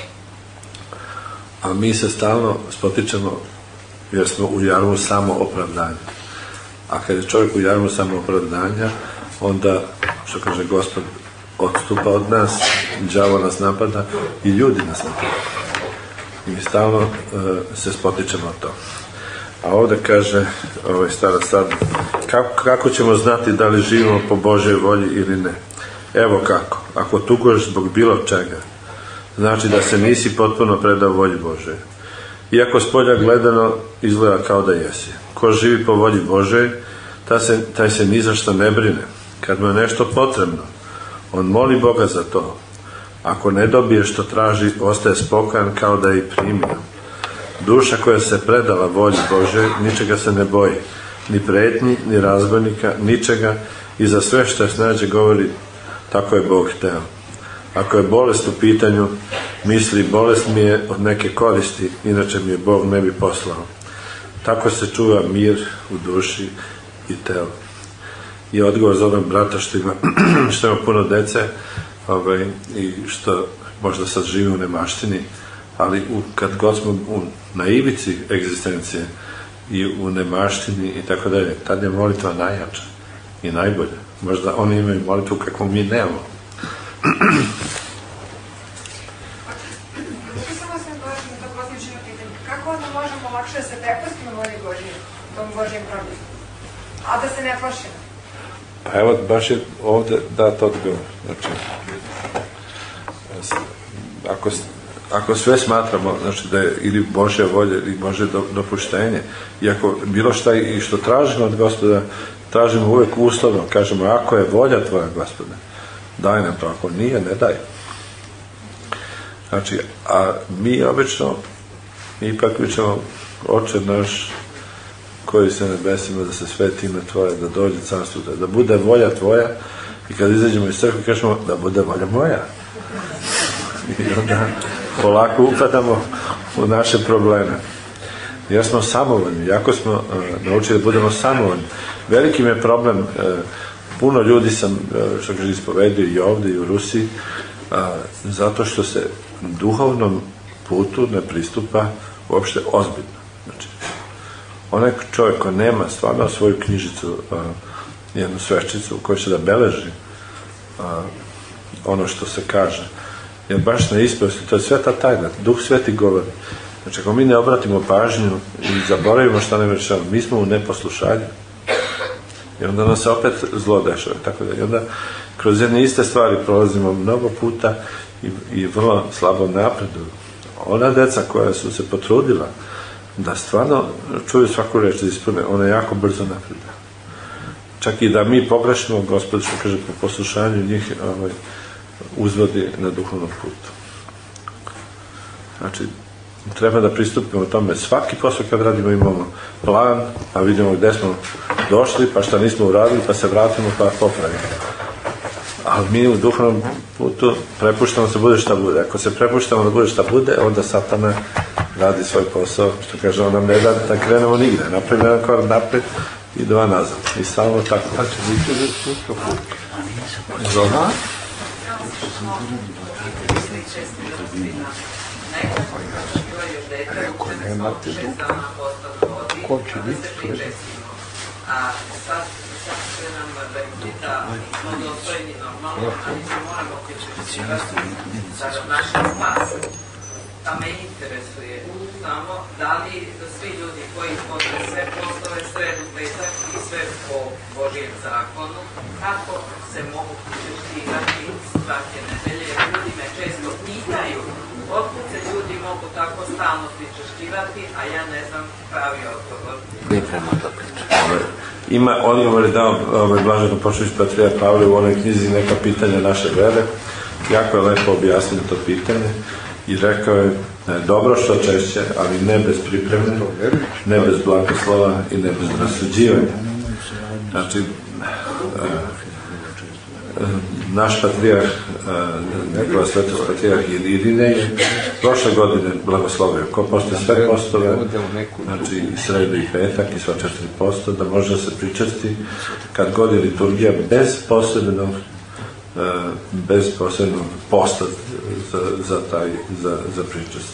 A mi se stalno spotičemo jer smo u jarmu samo opravdanja. A kad je čovjek u jarmu samo opravdanja, onda, što kaže Gospod, odstupa od nas, đavo nas napada i ljudi nas napada. I mi stalno uh, se spotičemo o to. A ovdje kaže ovaj starac sad, kako, kako ćemo znati da li živimo po Božoj volji ili ne? Evo kako, ako tuguješ zbog bilo čega, znači da se nisi potpuno predao volji Božoj. Iako s polja gledano izgleda kao da jesi. Ko živi po volji Božoj, taj se, taj se ni za što ne brine. Kad mu je nešto potrebno, on moli Boga za to. Ako ne dobije što traži, ostaje spokojan kao da je i primio. Duša koja se predala volji Božoj, ničega se ne boji. Ni pretnji, ni razbojnika, ničega, i za sve što je snađe govori, tako je Bog hteo. Ako je bolest u pitanju, misli, bolest mi je od neke koristi, inače mi je Bog ne bi poslao. Tako se čuva mir u duši i telu. I odgovor za onog brata što ima, što ima puno dece, ovaj, i što možda sad živi u nemaštini, ali u, kad god smo u, na ivici egzistencije i u nemaštini i tako dalje, tad je molitva najjača i najbolja. Možda oni imaju molitvu kakvu mi nemamo. Samo sam došla na to posljedno pitanje. Kako onda možemo lakše da se prepustimo volji Božije, tom Božijem pravdu, a da se ne plašimo? Pa evo, baš je ovdje dat odgovor. Znači, ako, ako sve smatramo, znači da je ili Božja volja ili Božje dopuštenje, i ako bilo šta i što tražimo od Gospoda, tražimo uvijek uslovno, kažemo, ako je volja tvoja, Gospoda, daj nam to, ako nije, ne daj. Znači, a mi obično ipak vičemo, Oče naš koji se nebesima, da se sveti ime tvoje, da dođe carstvo tvoje, da bude volja tvoja, i kad izađemo iz crkve kažemo da bude volja moja. I onda polako upadamo u naše probleme. Jer smo samovoljni, jako smo uh, naučili da budemo samovoljni. Veliki mi je problem, uh, puno ljudi sam, uh, što kaže, ispovedio i ovdje i u Rusiji, uh, zato što se duhovnom putu ne pristupa uopšte ozbiljno. Znači, onaj čovjek koji nema stvarno svoju knjižicu, uh, jednu sveščicu u kojoj će da beleži uh, ono što se kaže. jer baš na ispovesti, to je sveta tajna, Duh Sveti govori. Znači, ako mi ne obratimo pažnju i zaboravimo šta ne rečemo, mi smo u neposlušanju. I onda nam se opet zlo dešava, tako da. I onda kroz jedne iste stvari prolazimo mnogo puta i, i vrlo slabo napreduju. Ona deca koja su se potrudila da stvarno čuju svaku reč da ispune, ona jako brzo napreduje. Čak i da mi pogrešimo, Gospod što kaže, po poslušanju njih ovaj, uzvodi na duhovnom putu. Znači, treba da pristupimo tome. Svaki posao kad radimo imamo plan, pa vidimo gde smo došli, pa šta nismo uradili, pa se vratimo, pa popravimo. Ali mi u duhovnom putu prepuštamo se bude šta bude. Ako se prepuštamo da bude šta bude, onda Satana radi svoj posao, što kaže, on nam ne da da krenemo nigde. Napravimo jedan korak napred i dva nazad. I samo tako. Znači, vidite da je sutra put. Zona? Ako nemate duh, ko će biti sve? A sad sve nam da smo dostojni normalno, ali se moramo pričešćivati zarad naše spase. Pa me interesuje samo da li svi ljudi koji izvode sve poslove, sve u petak i sve po Božijem zakonu, kako se mogu pričešćivati svake nedelje, jer ljudi me često pitaju otkud se ljudi mogu tako stalno pričešćivati, a ja ne znam pravi odgovor. Priprema da priča. Ima odgovor je dao ovaj, Blaženo Počević Patrijarh Pavle u onoj knjizi Neka pitanja naše vere. Jako je lepo objasnio to pitanje i rekao je da je dobro što češće, ali ne bez pripreme, ne bez blagoslova i ne bez rasuđivanja. Znači, naš patrijarh Nikola Svetost patrijarh Irine je prošle godine blagoslovio ko postoje sve postove, znači i sredu i petak i sva četiri posto, da može da se pričasti kad god je liturgija bez posebnog bez posebnog posta za, za, taj, za, za pričast.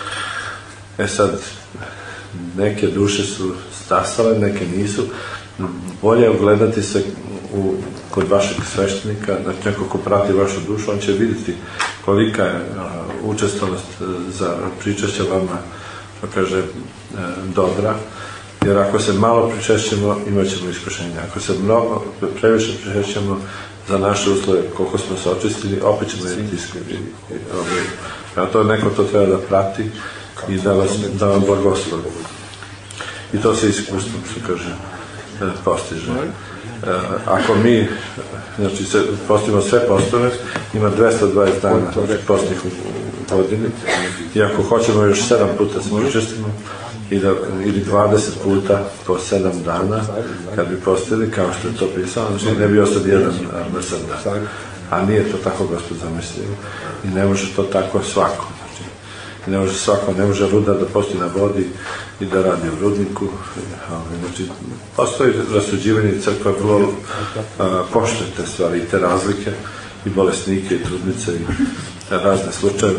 E sad, neke duše su stasale, neke nisu. Bolje je ogledati se u, kod vašeg sveštenika, znači neko ko prati vašu dušu, on će vidjeti kolika je uh, učestalost za pričešća vama, što kaže, uh, dobra, jer ako se malo pričešćemo, imat ćemo iskušenja. Ako se mnogo, previše pričešćemo za naše uslove, koliko smo se očistili, opet ćemo imati iskušenja. A to neko to treba da prati i da, vas, da vam blagoslovi. I to se iskustvom, što kaže, postiže. Ako mi, znači, se postimo sve postove, ima dvesta dvadeset dana postih u godini, i ako hoćemo još sedam puta se pričestimo, ili dvadeset puta po sedam dana, kad bi postili, kao što je to pisao, znači ne bi ostao jedan mrsav dan. A nije to tako Gospod zamislio. I ne može to tako svako. Znači, ne može svako, ne može rudar da postoji na vodi i da radi u rudniku. Znači, postoji rasuđivanje i crkva vrlo poštuje te stvari i te razlike, i bolesnike, i trudnice, i razne slučajeve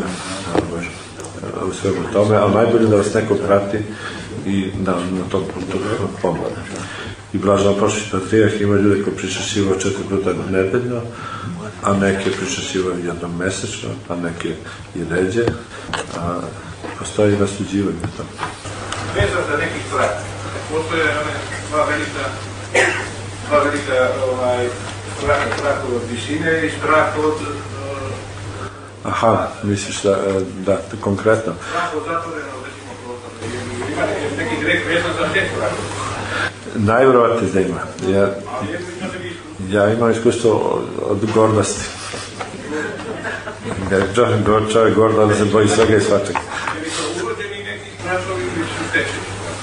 u svemu tome, ali najbolje da vas neko prati i da na tom putu pomogne. I Blaženo Počević Patrijarh ima ljude koji pričešćivaju četiri puta nedeljno, a neke pričešćivaju jednom mesečno, a neke i ređe, a postoji i rasuđivanje tamo. Vezan za nekih stvari. Postoje dva velika, dva velika ovaj, straha, strah od visine i strah od... Aha, misliš da, da, konkretno. Strah od zatvorenog, recimo, prostora. Ima neki greh vezan za te strah. Najvjerovatnije da ima. Ja, ja imam iskustvo od, od gordosti. Čovjek, čovjek gordo da se boji svega i svačega. Urođeni neki strahovi koji su tečeni.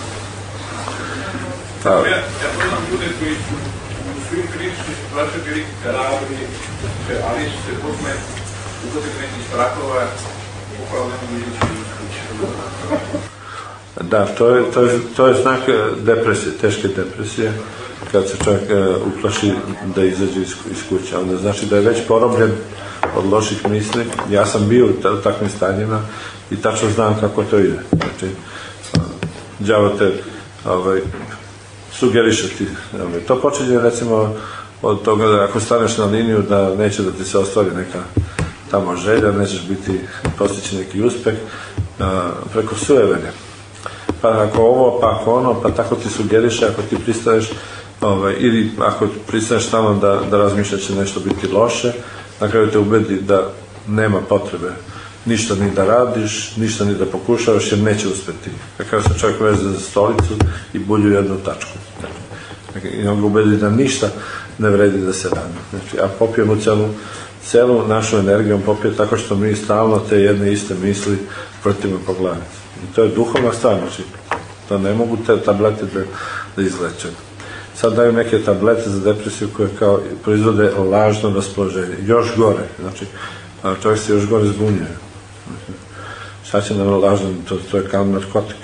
Ja, ja poznam ljude koji su u svim kritičnim situacijama bili karabri, ali su se posme ugodili nekih strahova, upravo ne mogu ići iz kuće. Da, to je, to, je, to je znak depresije, teške depresije, kad se čovjek uh, uplaši da izađe iz, iz kuće. Onda znači da je već porobljen od loših misli. Ja sam bio u takvim stanjima i tačno znam kako to ide. Znači, uh, đavo te ovaj, sugerišati. Ovaj. To počinje recimo od toga da ako staneš na liniju da neće da ti se ostvari neka tamo želja, nećeš biti postići neki uspeh preko sujeverja. Pa ako ovo, pa ako ono, pa tako ti sugeriše, ako ti pristaješ ovaj, ili ako pristaješ tamo da, da razmišlja će nešto biti loše, na kraju te ubedi da nema potrebe ništa ni da radiš, ništa ni da pokušavaš jer neće uspeti. Kada se čovjek veze za stolicu i bulju jednu tačku. I on ga ubedi da ništa ne vredi da se radi. Znači, a popijemo celu, celu našu energiju, on popije tako što mi stalno te jedne iste misli vrtimo po glavi. I to je duhovna stvar, znači, to ne mogu te tablete da, da izleče. Sad daju neke tablete za depresiju koje kao proizvode lažno raspoloženje. Još gore, znači, čovjek se još gore zbunjuje. Šta će nam lažno, to, to je kao narkotik.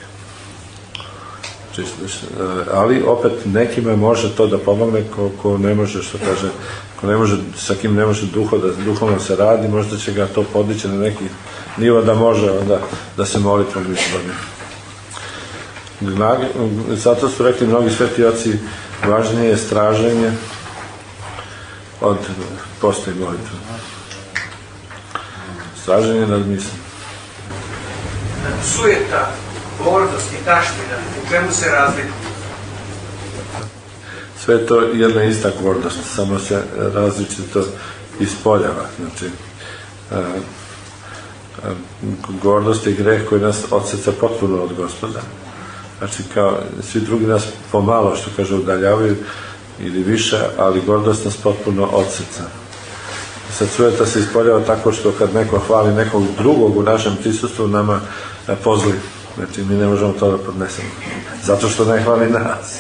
Ali opet nekima može to da pomogne ko, ko ne može, što kaže, ko ne može, sa kim ne može duho da, duhovno se radi, možda će ga to podići na neki nivo da može onda da se molitvom izbavlja. Zato su rekli mnogi sveti oci, važnije je straženje od posta i molitve. Straženje nad mislom. Sujeta, gordost i taština, u čemu se razlikuju? Sve je to jedna ista gordost, samo se različito ispoljava. Znači, a, a, gordost je greh koji nas odseca potpuno od Gospoda. Znači, kao svi drugi nas pomalo, što kaže, udaljavaju ili više, ali gordost nas potpuno odseca. Sad sujeta se ispoljava tako što kad neko hvali nekog drugog u našem prisustvu, nama pozli. Znači, mi ne možemo to da podnesemo. Zato što ne hvali nas.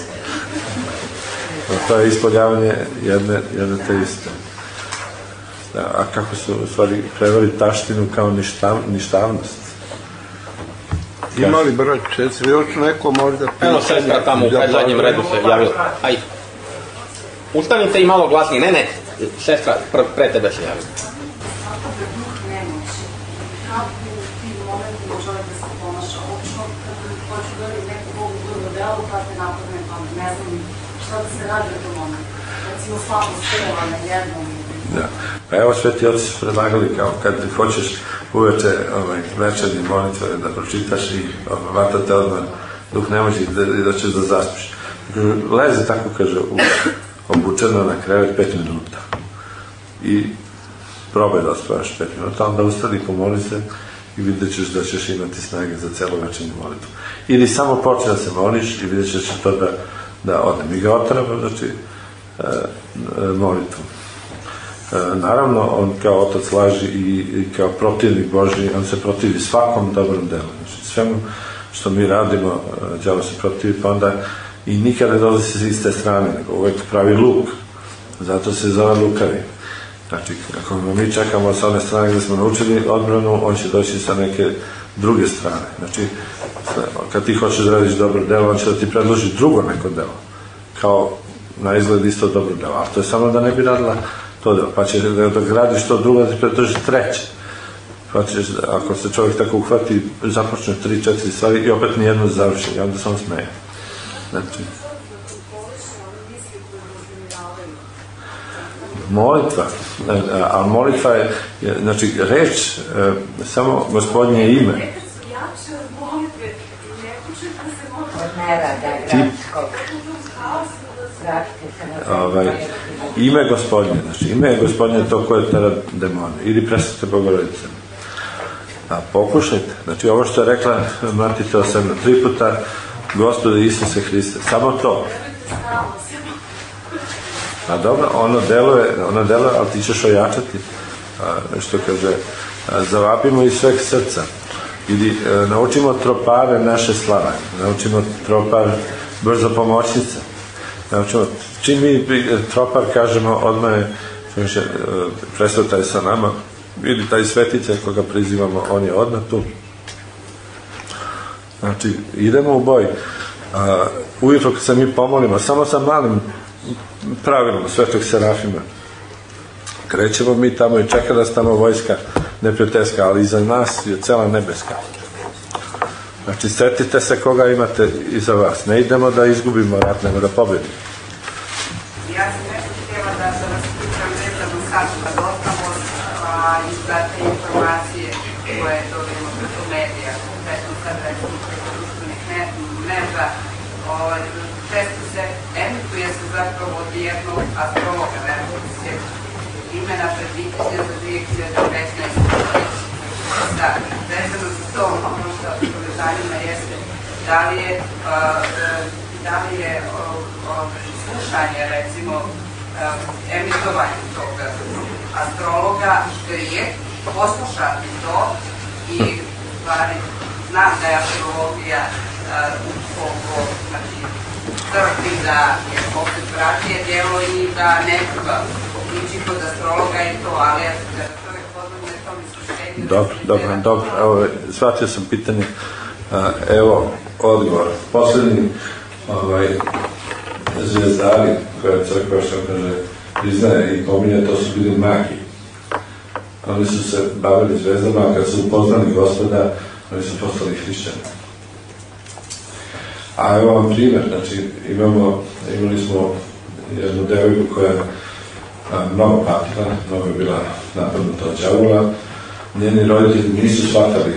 To je ispoljavanje jedne, jedne te iste. A kako su u stvari preveli taštinu kao ništav, ništavnost? Ima li broj četiri, još neko možda... Evo sestra tamo u zadnjem redu se javila. Aj, ustanite i malo glasnije. Ne, ne, sestra pre, pre tebe se javila. Kako da duh nemoći? Kako u tim momentima čovjek da se ponaša? Očno, kada hoću da li neku Bogu drugo delo, pa te napadne pamet. Ne znam šta da se radi u tom momentu. Recimo slabo stela na jednom. Da. Pa evo sveti oci su predlagali kao kad ti hoćeš uveče ovaj, večernje molitve da pročitaš i vata te odmah duh nemoći da, da ćeš da zaspiš. Leze tako, kaže, u, obučeno na krevet pet minuta i probaj da ospavaš pet minuta, onda ustani, pomoli se i vidjet ćeš da ćeš imati snage za celu večernju molitvu. Ili samo počne da se moliš i vidjet ćeš to da, da ode. Mi ga otreba, znači, e, e, molitvu. E, naravno, on kao otac laži i, i kao protivnik Božji, on se protivi svakom dobrom delu. Znači, svemu što mi radimo, đavo se protivi, pa onda i nikada ne dolazi se iz te strane, nego uvek pravi luk. Zato se zove lukavi. Znači, ako mi čekamo sa one strane gde smo naučili odbranu, on će doći sa neke druge strane. Znači, kad ti hoćeš da radiš dobro delo, on će da ti predloži drugo neko delo. Kao na izgled isto dobro delo. A to je samo da ne bi radila to delo. Pa će da radiš to drugo, da ti predloži treće. Pa ćeš, ako se čovjek tako uhvati, započne tri, četiri stvari i opet nijedno završi. I onda samo smeje. Znači, molitva, a molitva je, znači, reč, samo Gospodnje ime. Ovaj, ime Gospodnje, znači, ime je Gospodnje to koje tera demone, ili Presvete Bogorodice. A pokušajte, znači, ovo što je rekla Mati Teosebna tri puta, Gospode Isuse Hriste, samo to. A dobro, ono deluje, ono deluje, ali ti ćeš ojačati. A, što kaže, a, zavapimo iz sveg srca. Ili a, naučimo tropare naše slave. Naučimo tropar brzo pomoćnice. Naučimo, čim mi tropar kažemo, odmah je, kaže, presveta je sa nama, ili taj svetice koga prizivamo, on je odmah tu. Znači, idemo u boj. A, ujutro kad se mi pomolimo, samo sa malim pravilom Svetog Serafima, krećemo mi tamo i čeka nas tamo vojska neprijateljska, ali iza nas je cela nebeska. Znači, setite se koga imate iza vas. Ne idemo da izgubimo rat, nego da pobedimo. Ja sam nešto htjela da se vas pitam vezano sad kad ostamo isprate informacije koje dobijemo preko medija, konkretno sad recimo preko društvenih mreža, često se emituje se zapravo od jednog astrologa vertice imena predviđenja za dve hiljade petnaeste. Da, vezano za to, ono što me zanima jeste da li je, da li je slušanje, recimo, emitovanje tog astrologa, što je poslušati to i stvari, znam da je astrologija oko, znači, crkvi da je opet bratije djelo i da ne treba ići kod astrologa i to, ali ja sam kada čovjek podvodne to mi slušenju... Dobro, dobro, dobro, evo, shvatio sam pitanje, evo odgovor. Poslednji zvijezdari koje crkva, što kaže, priznaje i pominje, to su bili magi. Oni su se bavili zvezdama, a kad su upoznali Gospoda, oni su postali hrišćani. A evo vam primjer, znači imamo, imali smo jednu devojku koja je mnogo patila, mnogo je bila napadnuta od đavola. Njeni roditelji nisu shvatali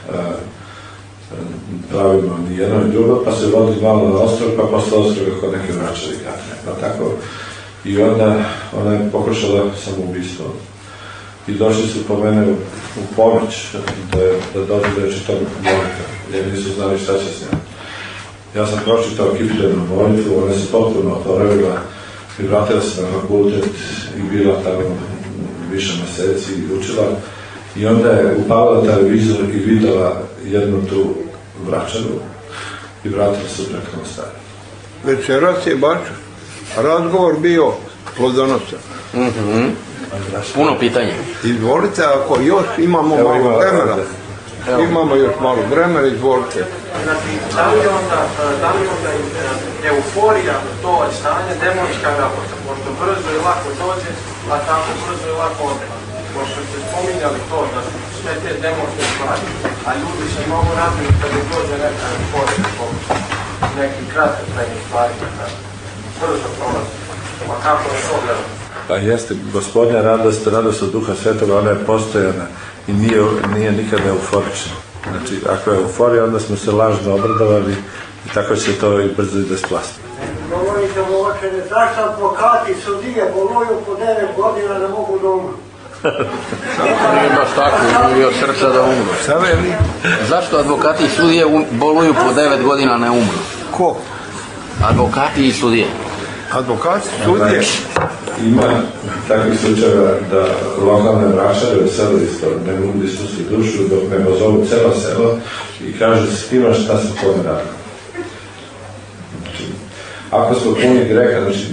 pravilno ni jedno ni drugo, pa se vodi malo na ostrog, pa posle ostroga kod neke vračari katne, tako. I onda ona je pokušala samoubistvo. I došli su po mene u pomoć da dođu da je čitao molitva, jer nisu znali šta će s njom. Ja sam pročitao Kipljenu molitvu, ona se potpuno oporavila i vratila se na fakultet i bila tamo više meseci i učila. I onda je upala na televizor i videla jednu tu vračaru i vratila se u prethodno stanje. Večeras je baš razgovor bio plodonosan. Puno pitanja. Izvolite, ako još imamo malo vremena. Imamo još malo vremena, izvolite. Znači, da li onda, da li onda euforija, to stanje, demonska rapota, pošto brzo i lako dođe, a tako brzo i lako ode. Pošto ste spominjali to, da su sve te demonske stvari, a ljudi se mogu raditi kada dođe neka euforija, nekim kratkotrajnim stvarima, brzo prolazi. Pa kako je to gledati? Pa jeste, Gospodnja radost, radost od Duha Svetoga, ona je postojana i nije, nije nikada euforična. Znači, ako je euforija, onda smo se lažno obradovali i tako će to i brzo i da splasti. Govorite o očene, zašto advokati sudije boluju po devet godina da mogu da umru? Nije baš tako, i od srca da umru. Šta veli? Zašto advokati i sudije boluju po devet godina ne umru? Ko? Advokati i sudije. Advokati, sudije? Ima takvih slučajeva da lokalne vračare u selu isto ne mogu da ispusti dušu dok ne pozovu celo selo i kaže svima šta se kome radi. Znači, ako smo puni greka, znači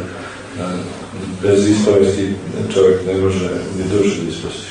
bez ispovesti čovjek ne može ni dušu da ispusti.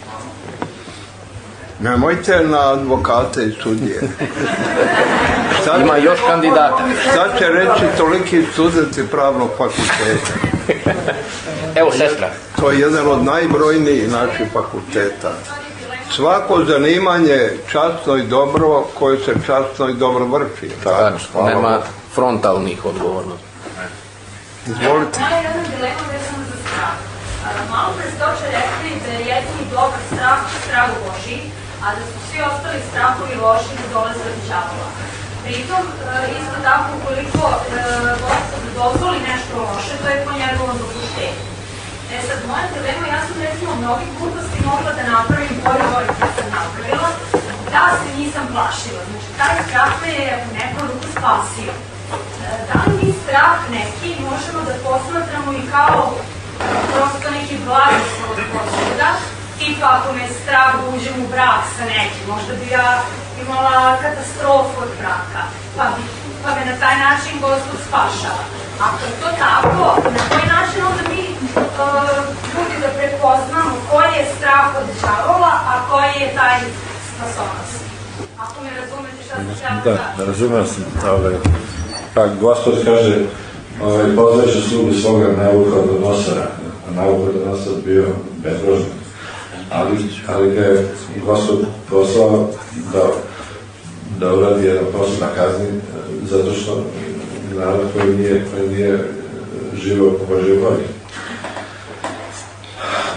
Nemojte na advokate i sudije. Ima još kandidata. Šta će reći toliki studenti pravnog fakulteta? Evo, sestra. To je jedan od najbrojnijih naših fakulteta. Svako zanimanje časno i dobro koje se časno i dobro vrši. Tačno, nema frontalnih odgovornosti. Izvolite. Moja jedna dilema vezana za strah. Malo pre ste oče rekli da je jedini dobar strah strah Božji, a da su svi ostali strahovi loši da dolaze od đavola. Pritom, isto tako, ukoliko Gospod dozvoli nešto loše, to je po njegovom dopuštenju. E sad, moja dilema, ja sam recimo mnogih gluposti mogla da napravim pored ovih koje sam napravila, da se nisam plašila. Znači, taj strah me je u neku ruku spasio. Da li mi strah neki možemo da posmatramo i kao prosto neki blagoslov od Gospoda, tipa ako me strah uđem u brak sa nekim, možda bi ja imala katastrofu od braka, pa, bi, pa me na taj način Gospod spašava. Ako je to tako, na koji način onda mi uh, ljudi da prepoznamo koji je strah od đavola, a koji je taj spasonos? Ako me razumete šta se treba da... Da, razumem sam. Ovaj, pa Gospod kaže, ovaj, pozvajući slugu svoga Navuhodonostara, a Navuhodonostr bio bezbožnik. Ali, ali ga je Gospod poslao da, da uradi jedan posao na kazni, zato što narod koji nije, koji nije živo po Božjoj volji.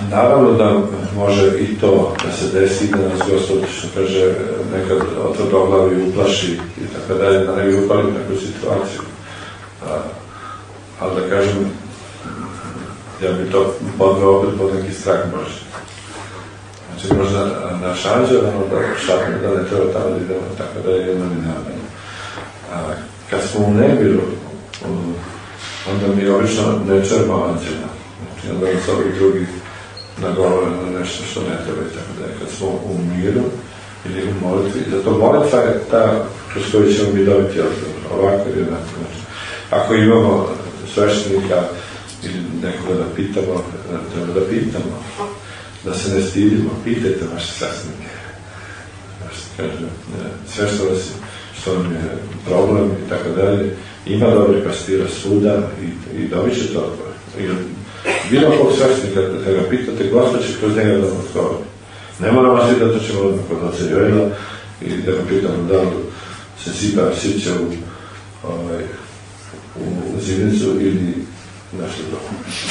naravno da može i to da se desi, da nas Gospod, što kaže, nekad otvrdoglavi uplaši i tako dalje, da ne bi upali u neku situaciju. A, ali da kažem, ja bi to podveo opet pod neki strah Božji. Znači, možda naš anđel, da šapne da ne treba tamo da idemo, tako da je jedno i naravno. Kad smo u nebiru, onda mi obično ne čujemo anđela. Znači, onda nas ovih drugih nagovore na nešto što ne treba i tako da je. Kad smo u miru ili u molitvi, zato molitva je ta kroz koju ćemo mi dobiti odgovor, ovako ili onako. Znači, ako imamo sveštenika ili nekoga da pitamo, treba da pitamo, da se ne stidimo, pitajte vaše sveštenike. Kažem, sve što vas što vam je problem i tako dalje, ima dobri pastira svuda i, i dobit ćete odgovor. Bilo kog sveštenika da ga pitate, Gospod će kroz njega da vam odgovori. Ne moramo svi da to ćemo odmah kod oca Joela i da ga pitamo da li se sipa sića u, ovaj, u zimnicu ili nešto drugo.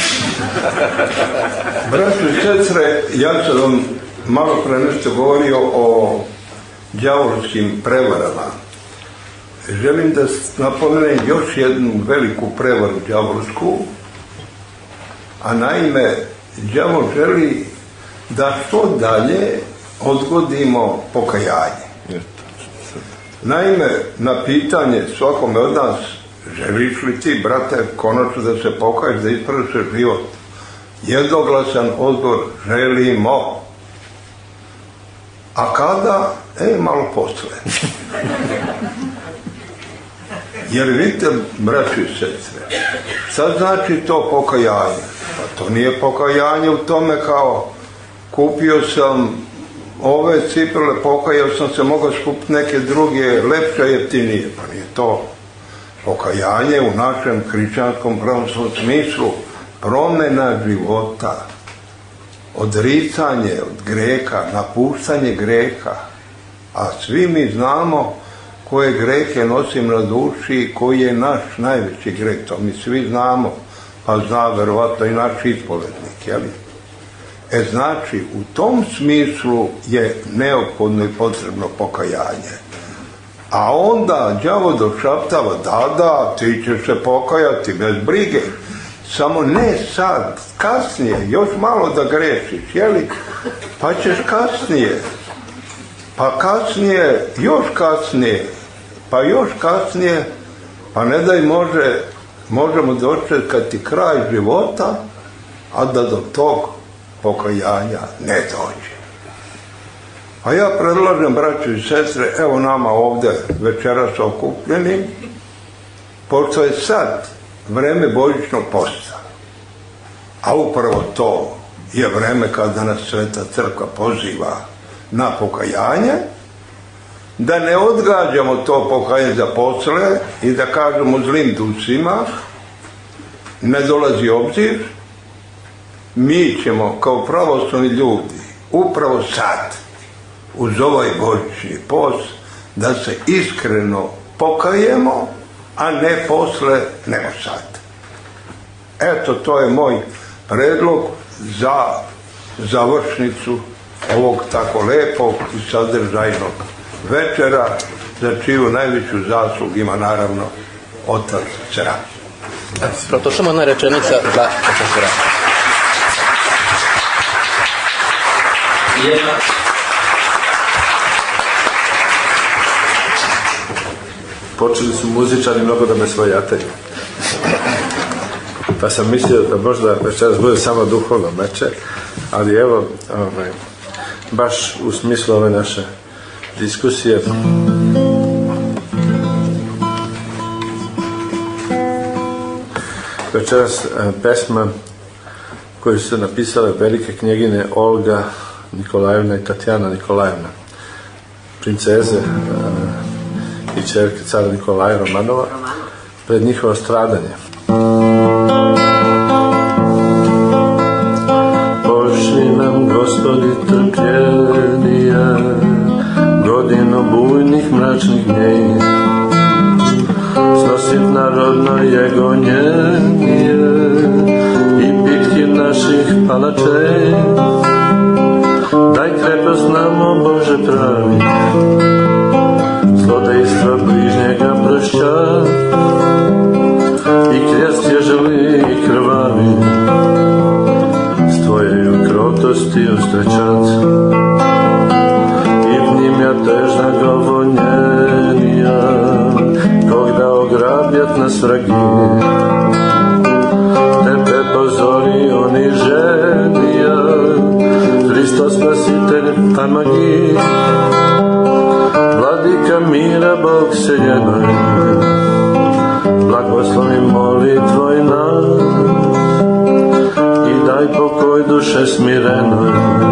Braćo i sestre, ja sam vam malo pre nešto govorio o đavolskim prevarama. Želim da napomenem još jednu veliku prevaru đavolsku, a naime, đavol želi da što dalje odgodimo pokajanje. Naime, na pitanje svakome od nas, želiš li ti, brate, konačno da se pokaješ, da ispraviš život? Jednoglasan odgovor, želimo. A kada? E, malo posle. Jer vidite, braći i sestre, šta znači to pokajanje? Pa to nije pokajanje u tome kao kupio sam ove cipele, pokajao sam se, mogao skupiti neke druge, lepše, jeftinije. Pa nije to pokajanje u našem hrišćanskom pravoslavnom smislu, promjena života, odricanje od greha, napuštanje greha. A svi mi znamo koje grehe nosim na duši i koji je naš najveći greh, to mi svi znamo, pa zna verovatno i naš ispovednik, jeli? E znači, u tom smislu je neophodno i potrebno pokajanje. A onda đavo došaptava, da, da, ti ćeš se pokajati bez brige, samo ne sad, kasnije, još malo da grešiš, jeli? Pa ćeš kasnije, pa kasnije, još kasnije, pa još kasnije, pa ne daj može, možemo dočekati kraj života, a da do tog pokajanja ne dođe. A ja predlažem, braćo i sestre, evo nama ovde večeras okupljenim, pošto je sad vreme božićnog posta, a upravo to je vreme kada nas Sveta Crkva poziva na pokajanje, da ne odgađamo to pokajanje za posle i da kažemo zlim ducima, ne dolazi obzir, mi ćemo kao pravoslavni ljudi upravo sad, uz ovaj božićni post, da se iskreno pokajemo, a ne posle, nego sad. Eto, to je moj predlog za završnicu ovog tako lepog i sadržajnog večera, za čiju najveću zaslug ima naravno otac Serafim. Protočemo jedna rečenica za otac Serafim. Jedna. Počeli su muzičari mnogo da me svojataju. Pa sam mislio da možda večeras bude samo duhovno meče, ali evo, ovaj, baš u smislu ove naše diskusije. Večeras pesma koju su napisale velike knjegine Olga Nikolajevna i Tatjana Nikolajevna, princeze i čerke cara Nikolaja Romanova, pred njihovo stradanje. Pošli nam, Gospodi, trpljenije, godino bujnih mračnih dnей, snosit narodno jegonjenje i bitki naših palačenja. Bože pravi, zlodejstva bližnjega prošća, i krest je želi i krvavi, s tvojej krotosti ustrećat, i v njim ja težna govonjenija, kog da ograbjat nas vragi, tebe pozori oni ženija, Hristos spasitelj Amagi, vladika mira Bog seljenoj, blagoslovi molitvoj nas i daj pokoj duše smirenoj,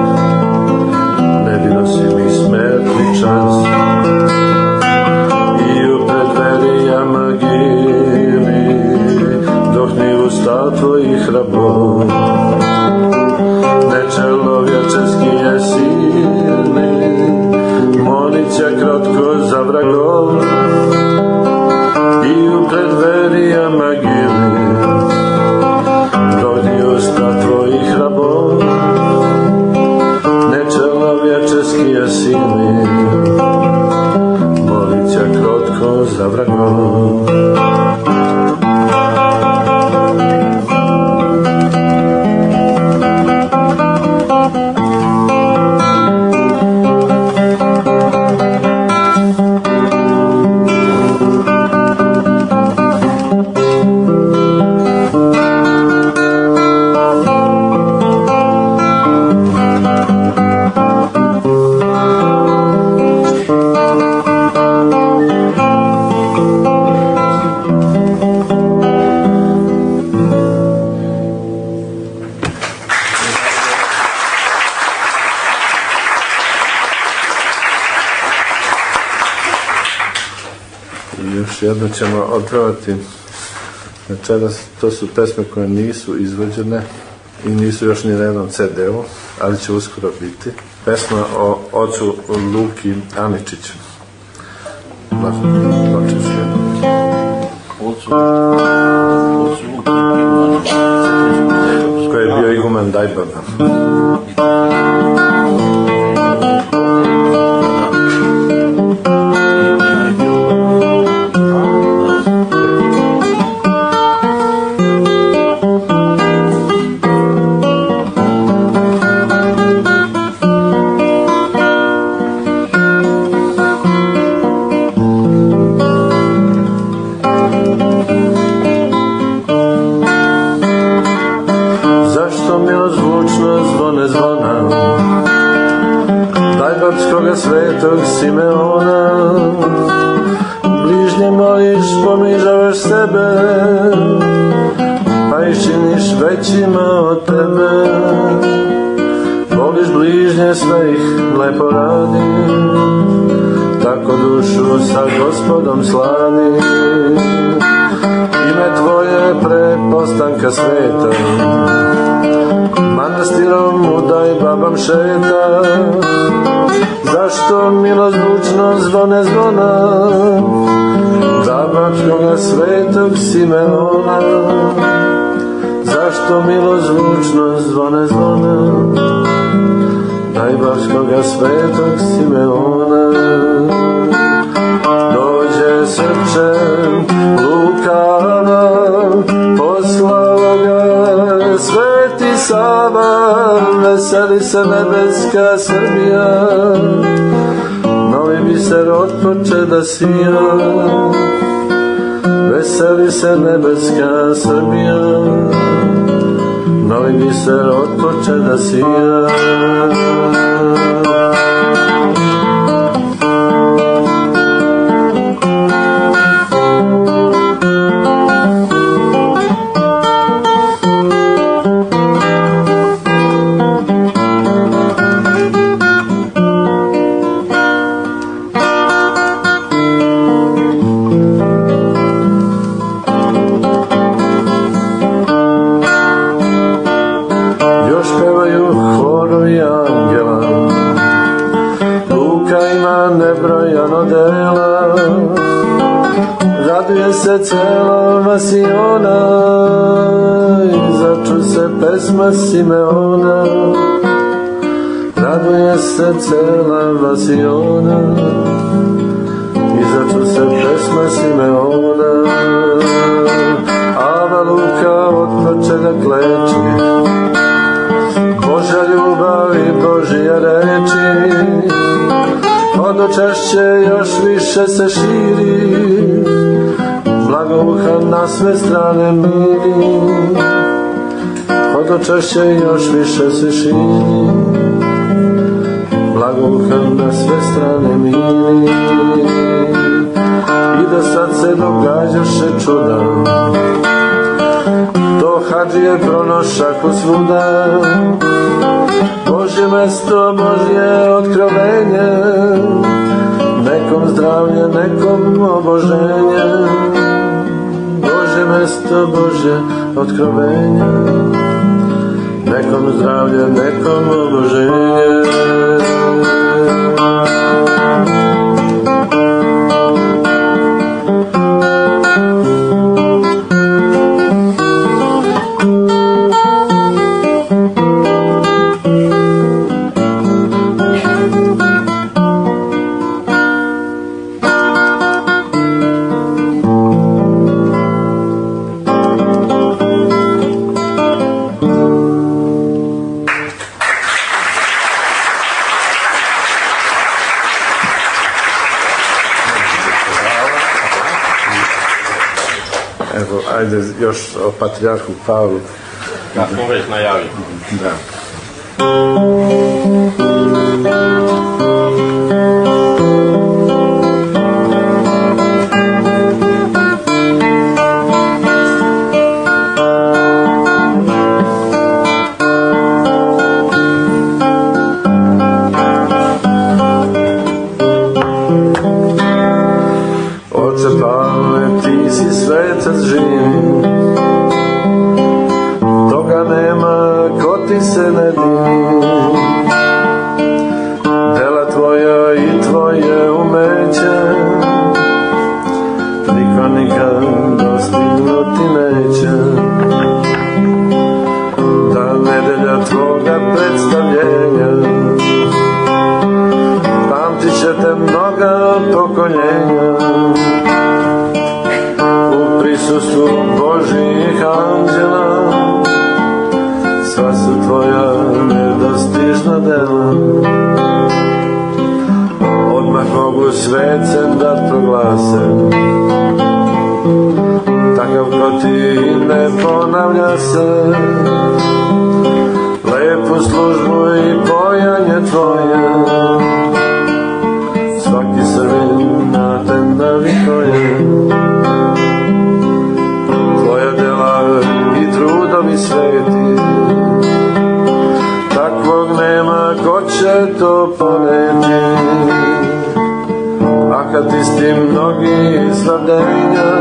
ne bilo si mi smrtni čas. I u predveri Amagili dohni usta tvojih rabov, nečelovječeski je silni, molit će krotko za vragov. I u predveri Amagili dohni usta tvojih rabov, nečelovječeski je silni, molit će krotko za vragov. Jedno ćemo otpevati večeras, to su pesme koje nisu izvođene i nisu još ni na jednom ce de u, ali će uskoro biti. Pesma o ocu Luki Aničiću. Koji je bio iguman Dajbaba. Svetog Simeona, bližnje moliš, ponižavaš sebe, pa ih činiš većima od tebe. Voliš bližnje, sve ih lepo radi, tako dušu sa Gospodom sladi. Ime tvoje prepostanka sveta, manastirom udaj babam šeta. Zašto milozvučno zvone zvona Dabačkoga svetog Simeona? Zašto milozvučno zvone zvona Dajbačkoga svetog Simeona? Dođe srčem lukava, poslao ga Sveti Sava, veseli se nebeska Srbija, novi biser otpoče da sija. Veseli se nebeska Srbija, novi biser otpoče da sija. Raduje se cela Vasiona i začu se pesma Simeona. Raduje raduje se cela vasiona, izaču se pesma Simeona, Ava Luka od plačega kleči, Božja ljubav i Božja reči, hodočašće još više se širi, blagouha na sve strane miri, hodočašće još više se širi, blagouha na sve strane miri. I do sad se događaše čuda, to hadžije pronošaku svuda, Božje mesto, Božje otkrovenje, nekom zdravlje, nekom oboženje. Božje mesto, Božje otkrovenje, nekom zdravlje, nekom oboženje. Evo, ajde još o patrijarhu Pavlu. Da smo već najavili. Da. Oče Pavle, ti si svetac živi, toga nema ko ti se ne divi. Dela tvoja i tvoje umeće niko nikad dostignuti neće. Da nedelja tvoga predstavljenja pamtit će te mnoga pokoljenja. U prisustvu Božih anđela sva su tvoja nedostižna dela. Odmah mogu svece da proglase, takav ko ti ne ponavlja se. Lepu službu i pojanje tvoje svaki Srbin na te navikuje. Tvoja dela i trudovi sveti, takvog nema ko će to poneti. A kad istim mnogi slavljenja,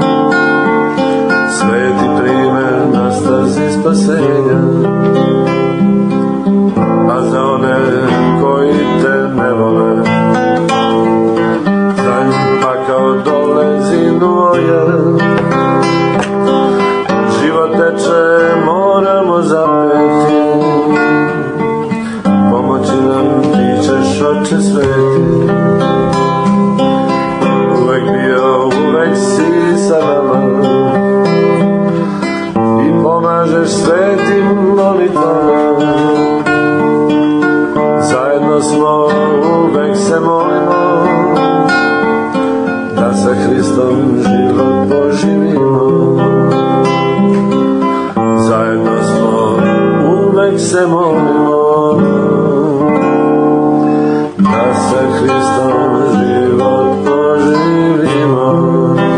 sveti prime na stazi spasenja. A za one koji te ne vole, za njih pakao dole zinuje. Život teče, moramo zapeti, pomoći nam ti ćeš, Oče sveti. Uvek bio, uvek si sa nama i pomažeš svetim molitvama. Zajedno smo, uvek se molimo, da sa Hristom život poživimo. Zajedno smo, uvek se molimo, da sa Hristom život poživimo.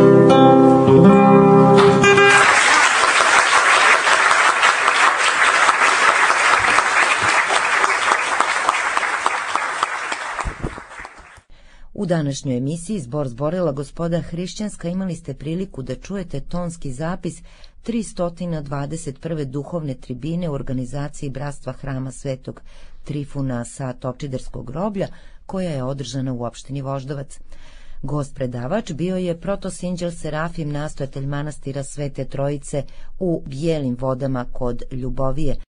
U današnjoj emisiji Zbor zborila Gospoda hrišćanska imali ste priliku da čujete tonski zapis tristo dvadeset prve duhovne tribine u organizaciji Bratstva Hrama Svetog Trifuna sa Topčiderskog groblja, koja je održana u opštini Voždovac. Gost predavač bio je protosinđel Serafim, nastojatelj manastira Svete Trojice u Bijelim Vodama kod Ljubovije.